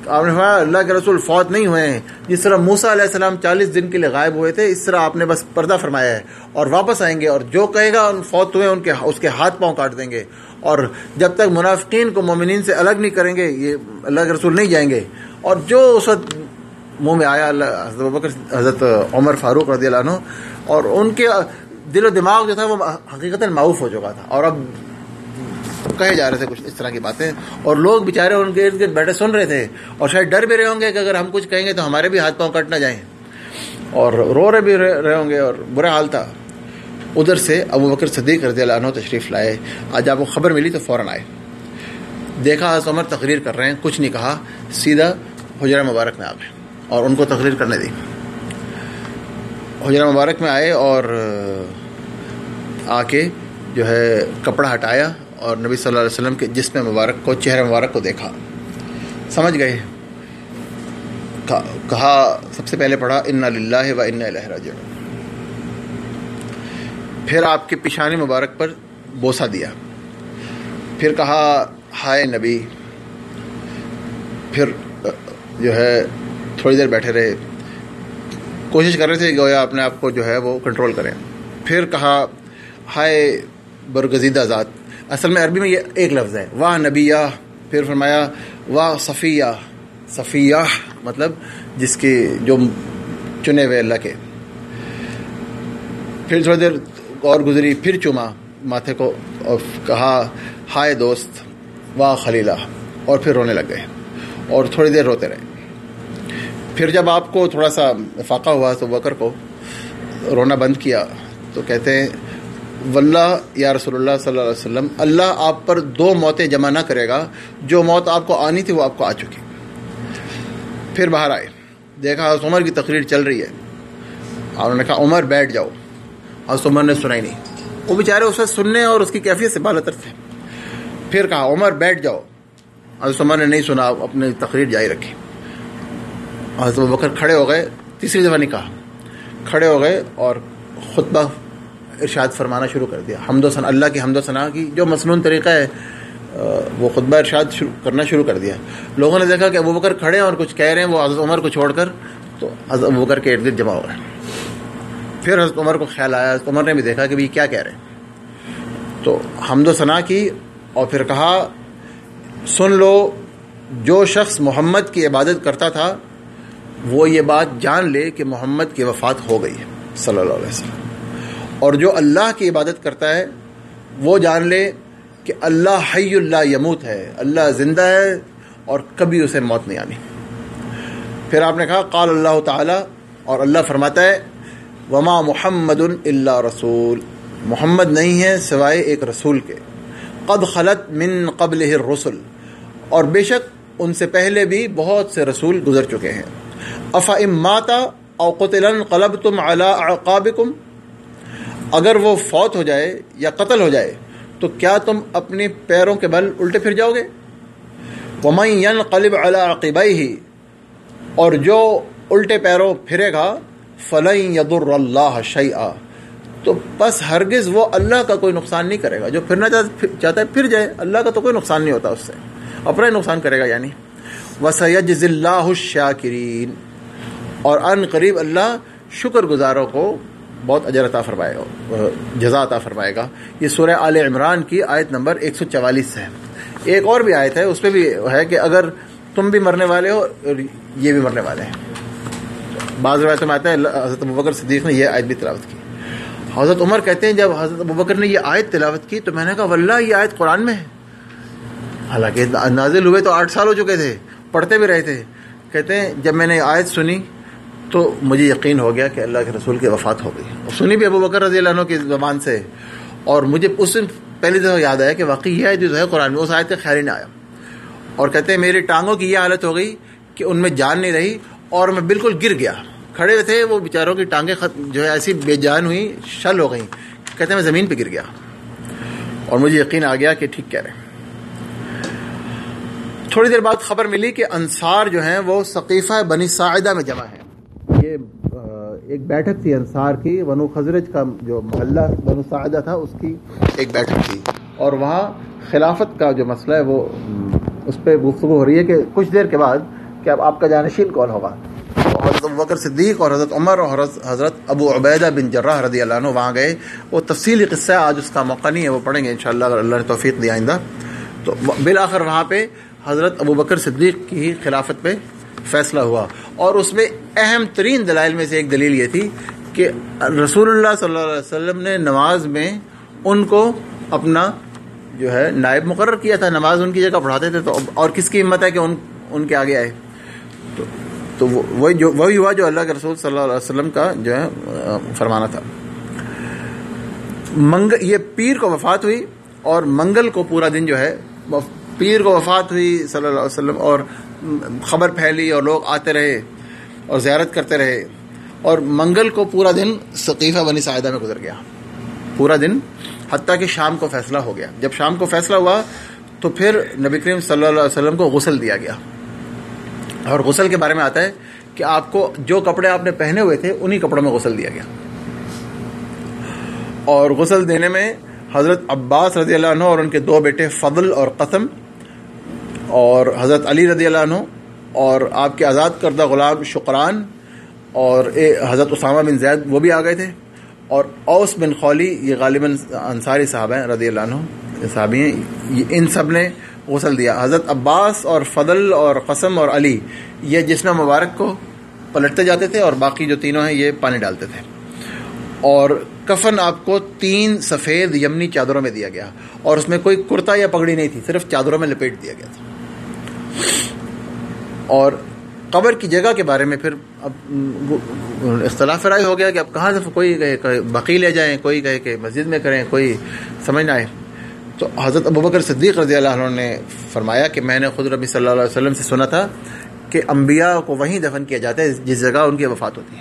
[SPEAKER 1] آپ نے فرمایا اللہ کے رسول فوت نہیں ہوئے ہیں، جس طرح موسیٰ علیہ السلام 40 دن کے لیے غائب ہوئے تھے، اس طرح آپ نے بس پردہ فرمایا ہے، اور واپس آئیں گے، اور جو کہے گا فوت ہوئے اس کے ہاتھ پاؤں کاٹ دیں گے، اور جب تک منافقین کو مومنین سے الگ نہیں کریں گے یہ اللہ کے رسول نہیں جائیں گے۔ اور جو اس وقت منہ میں آیا حضرت ابوبکر، حضرت عمر فاروق رضی اللہ عنہ، اور ان کے دل و دماغ جو تھا وہ حقیقتاً معاف ہو چکا تھا، اور اب کہے جا رہے تھے کچھ اس طرح کی باتیں، اور لوگ بیچارے ان کے ارد گرد بیٹھے سن رہے تھے، اور شاید ڈر بھی رہے ہوں گے کہ اگر ہم کچھ کہیں گے تو ہمارے بھی ہاتھ پاؤں کٹ نہ جائیں، اور رو رہے بھی رہے ہوں گے، اور برا حال تھا۔ ادھر سے ابوبکر صدیق رضی اللہ عنہ تشریف لائے۔ آج آپ کو خبر ملی تو فوراً آئے، دیکھا حضرت عمر تقریر کر رہے ہیں، کچھ نہیں کہا، سیدھا حجرہ مبارک میں آ گئے اور ان کو تقریر کرنے دی۔ حجرہ مبارک میں آئے اور آ کے جو ہے کپڑا ہٹایا اور نبی صلی اللہ علیہ وسلم کے جسم مبارک کو، چہرہ مبارک کو دیکھا، سمجھ گئے، کہا سب سے پہلے پڑھا انا للہ و انا الیہ راجعون، پھر آپ کے پیشانی مبارک پر بوسہ دیا، پھر کہا ہائے نبی، پھر جو ہے تھوڑی دیر بیٹھے رہے، کوشش کر رہے تھے گویا اپنے آپ کو جو ہے وہ کنٹرول کریں، پھر کہا ہائے برگزیدہ ذات، اصل میں عربی میں یہ ایک لفظ ہے، واہ نبیہ، پھر فرمایا واہ صفیہ، صفیہ مطلب جس کے جو چنے ہوئے اللہ کے، پھر تھوڑی دیر اور گزری، پھر چوما ماتھے کو اور کہا ہائے دوست، واہ خلیلہ، اور پھر رونے لگ گئے اور تھوڑی دیر روتے رہے۔ پھر جب آپ کو تھوڑا سا افاقہ ہوا تو بکر کو رونا بند کیا تو کہتے ہیں واللہ یا رسول اللہ صلی اللہ علیہ وسلم، اللہ آپ پر 2 موتیں جمع نہ کرے گا، جو موت آپ کو آنی تھی وہ آپ کو آ چکی۔ پھر باہر آئے، دیکھا حضرت عمر کی تقریر چل رہی ہے، اور انہوں نے کہا عمر بیٹھ جاؤ، حضرت عمر نے سنا ہی نہیں، وہ بیچارے اس وقت سننے اور اس کی کیفیت سے بالاتر تھے۔ پھر کہا عمر بیٹھ جاؤ، حضرت عمر نے نہیں سنا، اپنی تقریر جاری رکھی۔ حضرت ابوبکر کھڑے ہو گئے، تیسری دفعہ نہیں کہا، کھڑے ہو گئے اور خطبہ ارشاد فرمانا شروع کر دیا، حمد و ثنا، اللہ کی حمد و ثنا کی جو مسنون طریقہ ہے وہ خطبہ ارشاد کرنا شروع کر دیا۔ لوگوں نے دیکھا کہ ابوبکر کھڑے ہیں اور کچھ کہہ رہے ہیں، وہ حضرت عمر کو چھوڑ کر، تو حضرت ابوبکر کے ارد گرد جمع ہو گئے۔ پھر حضرت عمر کو خیال آیا، حضرت عمر نے بھی دیکھا کہ بھی کیا کہہ رہے ہیں، تو حمد و ثنا کی، اور پھر کہا سن لو، جو شخص محمد کی عبادت کرتا تھا وہ یہ بات جان لے کہ محمد کی وفات ہو گئی ہے صلی اللہ علیہ وسلم، اور جو اللہ کی عبادت کرتا ہے وہ جان لے کہ اللہ حی لا یموت ہے، اللہ زندہ ہے اور کبھی اسے موت نہیں آنی۔ پھر آپ نے کہا قال اللہ تعالی، اور اللہ فرماتا ہے وما محمد الا رسول، محمد نہیں ہے سوائے ایک رسول کے، قد خلت من قبلہ الرسل، اور بے شک ان سے پہلے بھی بہت سے رسول گزر چکے ہیں، افئن مات او قتل انقلبتم علی اعقابکم، اگر وہ فوت ہو جائے یا قتل ہو جائے تو کیا تم اپنے پیروں کے بل الٹے پھر جاؤ گے؟ ومن ينقلب علی عقبیہ، اور جو الٹے پیروں پھرے گا فلن یضر اللہ شیئا، تو بس ہرگز وہ اللہ کا کوئی نقصان نہیں کرے گا، جو پھرنا چاہتا ہے پھر جائے، اللہ کا تو کوئی نقصان نہیں ہوتا اس سے، اپنا ہی نقصان کرے گا یعنی۔ وَسَيَجْزِ اللَّهُ الشَّاكِرِينَ، اور ان قریب اللہ شکر گزاروں کو بہت اجر عطا فرمائے گا، جزا عطا فرمائے گا۔ یہ سورہ آل عمران کی آیت نمبر 144 ہے۔ ایک اور بھی آیت ہے، اس پہ بھی ہے کہ اگر تم بھی مرنے والے ہو اور یہ بھی مرنے والے ہیں۔ بعض روایتوں میں آتا ہے حضرت ابوبکر صدیق نے یہ آیت بھی تلاوت کی۔ حضرت عمر کہتے ہیں جب حضرت ابوبکر نے یہ آیت تلاوت کی تو میں نے کہا واللہ یہ آیت قرآن میں ہے، حالانکہ نازل ہوئے تو 8 سال ہو چکے تھے، پڑھتے بھی رہے تھے۔ کہتے ہیں جب میں نے آیت سنی تو مجھے یقین ہو گیا کہ اللہ کے رسول کی وفات ہو گئی، اور سنی بھی ابوبکر رضی اللہ عنہ کی زبان سے، اور مجھے اس دن پہلی دفعہ یاد آیا کہ واقعی یہ آیت جو ہے قرآن میں، اس آیت کا خیال ہی نہ آیا، اور کہتے ہیں میری ٹانگوں کی یہ حالت ہو گئی کہ ان میں جان نہیں رہی اور میں بالکل گر گیا، کھڑے ہوئے تھے وہ بیچاروں کی ٹانگیں جو ہے ایسی بے جان ہوئی، شل ہو گئیں، کہتے ہیں میں زمین پہ گر گیا اور مجھے یقین آ گیا کہ ٹھیک کہہ رہے ہیں۔ تھوڑی دیر بعد خبر ملی کہ انصار جو ہیں وہ سقیفہ بنی ساعدہ میں جمع ہیں۔ یہ ایک بیٹھک تھی انصار کی، بنو خزرج کا جو محلہ بنو ساعدہ تھا اس کی ایک بیٹھک تھی، اور وہاں خلافت کا جو مسئلہ ہے وہ اس پہ گفتگو ہو رہی ہے کہ کچھ دیر کے بعد کہ اب آپ کا جانشین کون ہوگا. تو حضرت ابوبکر صدیق اور حضرت عمر اور حضرت ابو عبیدہ بن جراح رضی اللہ عنہ وہاں گئے. وہ تفصیلی قصہ ہے، آج اس کا موقع نہیں ہے، وہ پڑھیں گے انشاءاللہ اگر اللہ نے توفیق دیا آئندہ. تو بالآخر وہاں پہ حضرت ابوبکر صدیق کی خلافت پہ فیصلہ ہوا، اور اس میں اہم ترین دلائل میں سے ایک دلیل یہ تھی کہ رسول اللہ صلی اللہ علیہ وسلم نے نماز میں ان کو اپنا جو ہے نائب مقرر کیا تھا، نماز ان کی جگہ پڑھاتے تھے. تو اور کس کی ہمت ہے کہ ان کے آگے آئے. تو وہی ہوا جو اللہ کے رسول صلی اللہ علیہ وسلم کا جو ہے فرمانا تھا. یہ پیر کو وفات ہوئی، اور منگل کو پورا دن جو ہے پیر کو وفات ہوئی صلی اللہ علیہ وسلم، اور خبر پھیلی اور لوگ آتے رہے اور زیارت کرتے رہے. اور منگل کو پورا دن سقیفہ بنی ساعدہ میں گزر گیا، پورا دن، حتیٰ کہ شام کو فیصلہ ہو گیا. جب شام کو فیصلہ ہوا تو پھر نبی کریم صلی اللہ علیہ وسلم کو غسل دیا گیا. اور غسل کے بارے میں آتا ہے کہ آپ کو جو کپڑے آپ نے پہنے ہوئے تھے انہی کپڑوں میں غسل دیا گیا. اور غسل دینے میں حضرت عباس رضی اللہ عنہ اور ان کے دو بیٹے فضل اور قسم، اور حضرت علی رضی اللہ عنہ، اور آپ کے آزاد کردہ غلام شقران، اور حضرت اسامہ بن زید وہ بھی آ گئے تھے، اور اوس بن خولی، یہ غالباً انصاری صحابہ ہیں رضی اللہ عنہ، صحابی ہیں، ان سب نے غسل دیا. حضرت عباس اور فضل اور قسم اور علی یہ جسم مبارک کو پلٹتے جاتے تھے، اور باقی جو تینوں ہیں یہ پانی ڈالتے تھے. اور کفن آپ کو 3 سفید یمنی چادروں میں دیا گیا، اور اس میں کوئی کرتا یا پگڑی نہیں تھی، صرف چادروں میں لپیٹ دیا گیا تھا. اور قبر کی جگہ کے بارے میں پھر اب اختلاف رائے ہو گیا کہ اب کہاں سے، کوئی کہے کہ بقیع لے جائیں، کوئی کہے کہ مسجد میں کریں، کوئی سمجھ نہ آئے. تو حضرت ابوبکر صدیق رضی اللہ عنہ نے فرمایا کہ میں نے خود نبی صلی اللہ علیہ وسلم سے سنا تھا کہ انبیاء کو وہیں دفن کیا جاتا ہے جس جگہ ان کی وفات ہوتی ہے.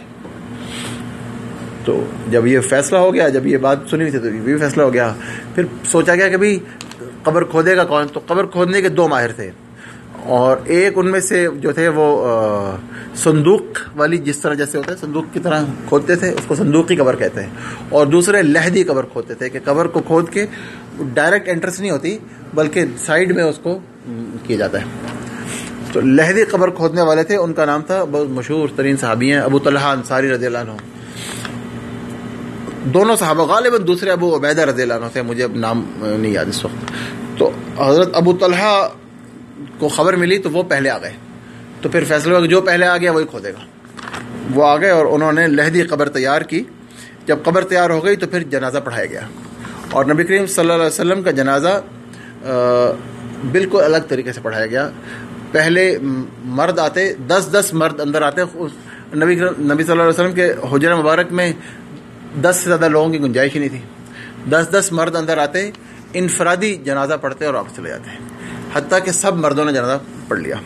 [SPEAKER 1] تو جب یہ فیصلہ ہو گیا، جب یہ بات سنی ہوئی تھی تو یہ بھی فیصلہ ہو گیا. پھر سوچا گیا کہ بھئی قبر کھودے گا کون؟ تو قبر کھودنے کے 2 ماہر تھے، اور ایک ان میں سے جو تھے وہ صندوق والی، جس طرح جیسے ہوتا ہے صندوق کی طرح کھودتے تھے، اس کو صندوقی قبر کہتے ہیں. اور دوسرے لہدی قبر کھودتے تھے، کہ قبر کو کھود کے ڈائریکٹ انٹرس نہیں ہوتی بلکہ سائیڈ میں اس کو کیا جاتا ہے. تو لہدی قبر کھودنے والے تھے، ان کا نام تھا، بہت مشہور ترین صحابی ہیں، ابو طلحہ انصاری رضی اللہ عنہ. دونوں صحابہ غالباً دوسرے ابو عبیدہ رضی اللہ عنہ تھے، مجھے اب نام نہیں یاد اس وقت. تو حضرت ابو طلحہ کو خبر ملی تو وہ پہلے آ گئے. تو پھر فیصلہ ہوا کہ جو پہلے آ گیا وہی کھودے گا. وہ آ گئے اور انہوں نے لہدی قبر تیار کی. جب قبر تیار ہو گئی تو پھر جنازہ پڑھایا گیا، اور نبی کریم صلی اللہ علیہ وسلم کا جنازہ بالکل الگ طریقے سے پڑھایا گیا. پہلے مرد آتے، 10 مرد اندر آتے. نبی صلی اللہ علیہ وسلم کے حجرہ مبارک میں 10 سے زیادہ لوگوں کی گنجائش ہی نہیں تھی. 10 مرد اندر آتے، انفرادی جنازہ پڑھتے اور واپس چلے جاتے، حتیٰ کہ سب مردوں نے جنازہ پڑھ لیا.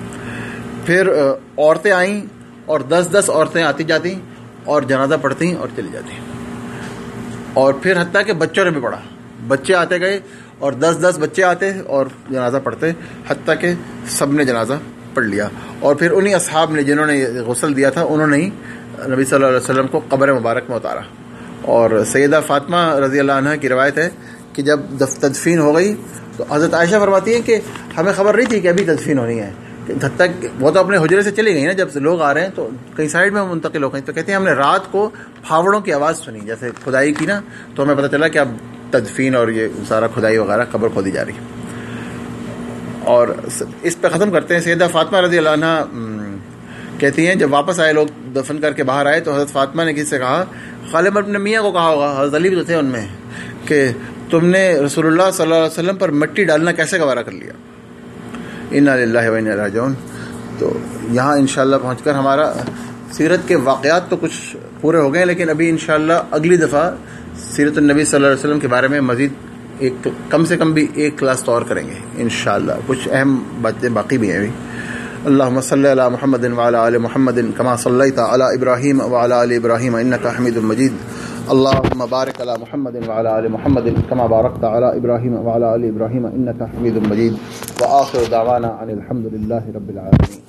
[SPEAKER 1] پھر عورتیں آئیں، اور 10 عورتیں آتی جاتی اور جنازہ پڑھتی اور چلی جاتی. اور پھر حتیٰ کہ بچوں نے بھی پڑھا، بچے آتے گئے اور 10 بچے آتے اور جنازہ پڑھتے، حتیٰ کہ سب نے جنازہ پڑھ لیا. اور پھر انہی اصحاب نے جنہوں نے غسل دیا تھا انہوں نے ہی نبی صلی اللہ علیہ وسلم کو قبر مبارک میں اتارا. اور سیدہ فاطمہ رضی اللہ عنہ کی روایت ہے کہ جب تدفین ہو گئی تو حضرت عائشہ فرماتی ہیں کہ ہمیں خبر نہیں تھی کہ ابھی تدفین ہونی ہے. حتیٰ وہ تو اپنے حجرے سے چلی گئی نا، جب لوگ آ رہے ہیں تو کہیں سائڈ میں منتقل ہو گئی. تو کہتے ہیں ہم نے رات کو پھاوڑوں کی آواز سنی جیسے کھدائی کی نا، تو ہمیں پتہ چلا کہ اب تدفین اور یہ سارا کھدائی وغیرہ قبر کھودی جا رہی ہے. اور اس پہ ختم کرتے ہیں. سیدہ فاطمہ رضی اللہ عنہ کہتی ہیں جب واپس آئے، لوگ دفن کر کے باہر آئے، تو حضرت فاطمہ نے کسی سے کہا، غالباً اپنے میاں کو کہا ہوگا، حضرت علی بھی تو تھے ان میں، کہ تم نے رسول اللہ صلی اللہ علیہ وسلم پر مٹی ڈالنا کیسے گوارا کر لیا؟ انا للہ و انا الیہ راجعون. تو یہاں انشاءاللہ پہنچ کر ہمارا سیرت کے واقعات تو کچھ پورے ہو گئے، لیکن ابھی انشاءاللہ اگلی دفعہ سیرت النبی صلی اللہ علیہ وسلم کے بارے میں مزید ایک کم سے کم بھی ایک کلاس تو اور کریں گے انشاءاللہ. کچھ اہم باتیں باقی بھی ہیں ابھی. اللهم صل على محمد وعلى آل محمد كما صليت على إبراهيم وعلى آل إبراهيم إنك حميد مجيد. اللهم بارك على محمد وعلى آل محمد كما باركت على إبراهيم وعلى آل إبراهيم إنك حميد مجيد. وآخر دعوانا عن الحمد لله رب العالمين.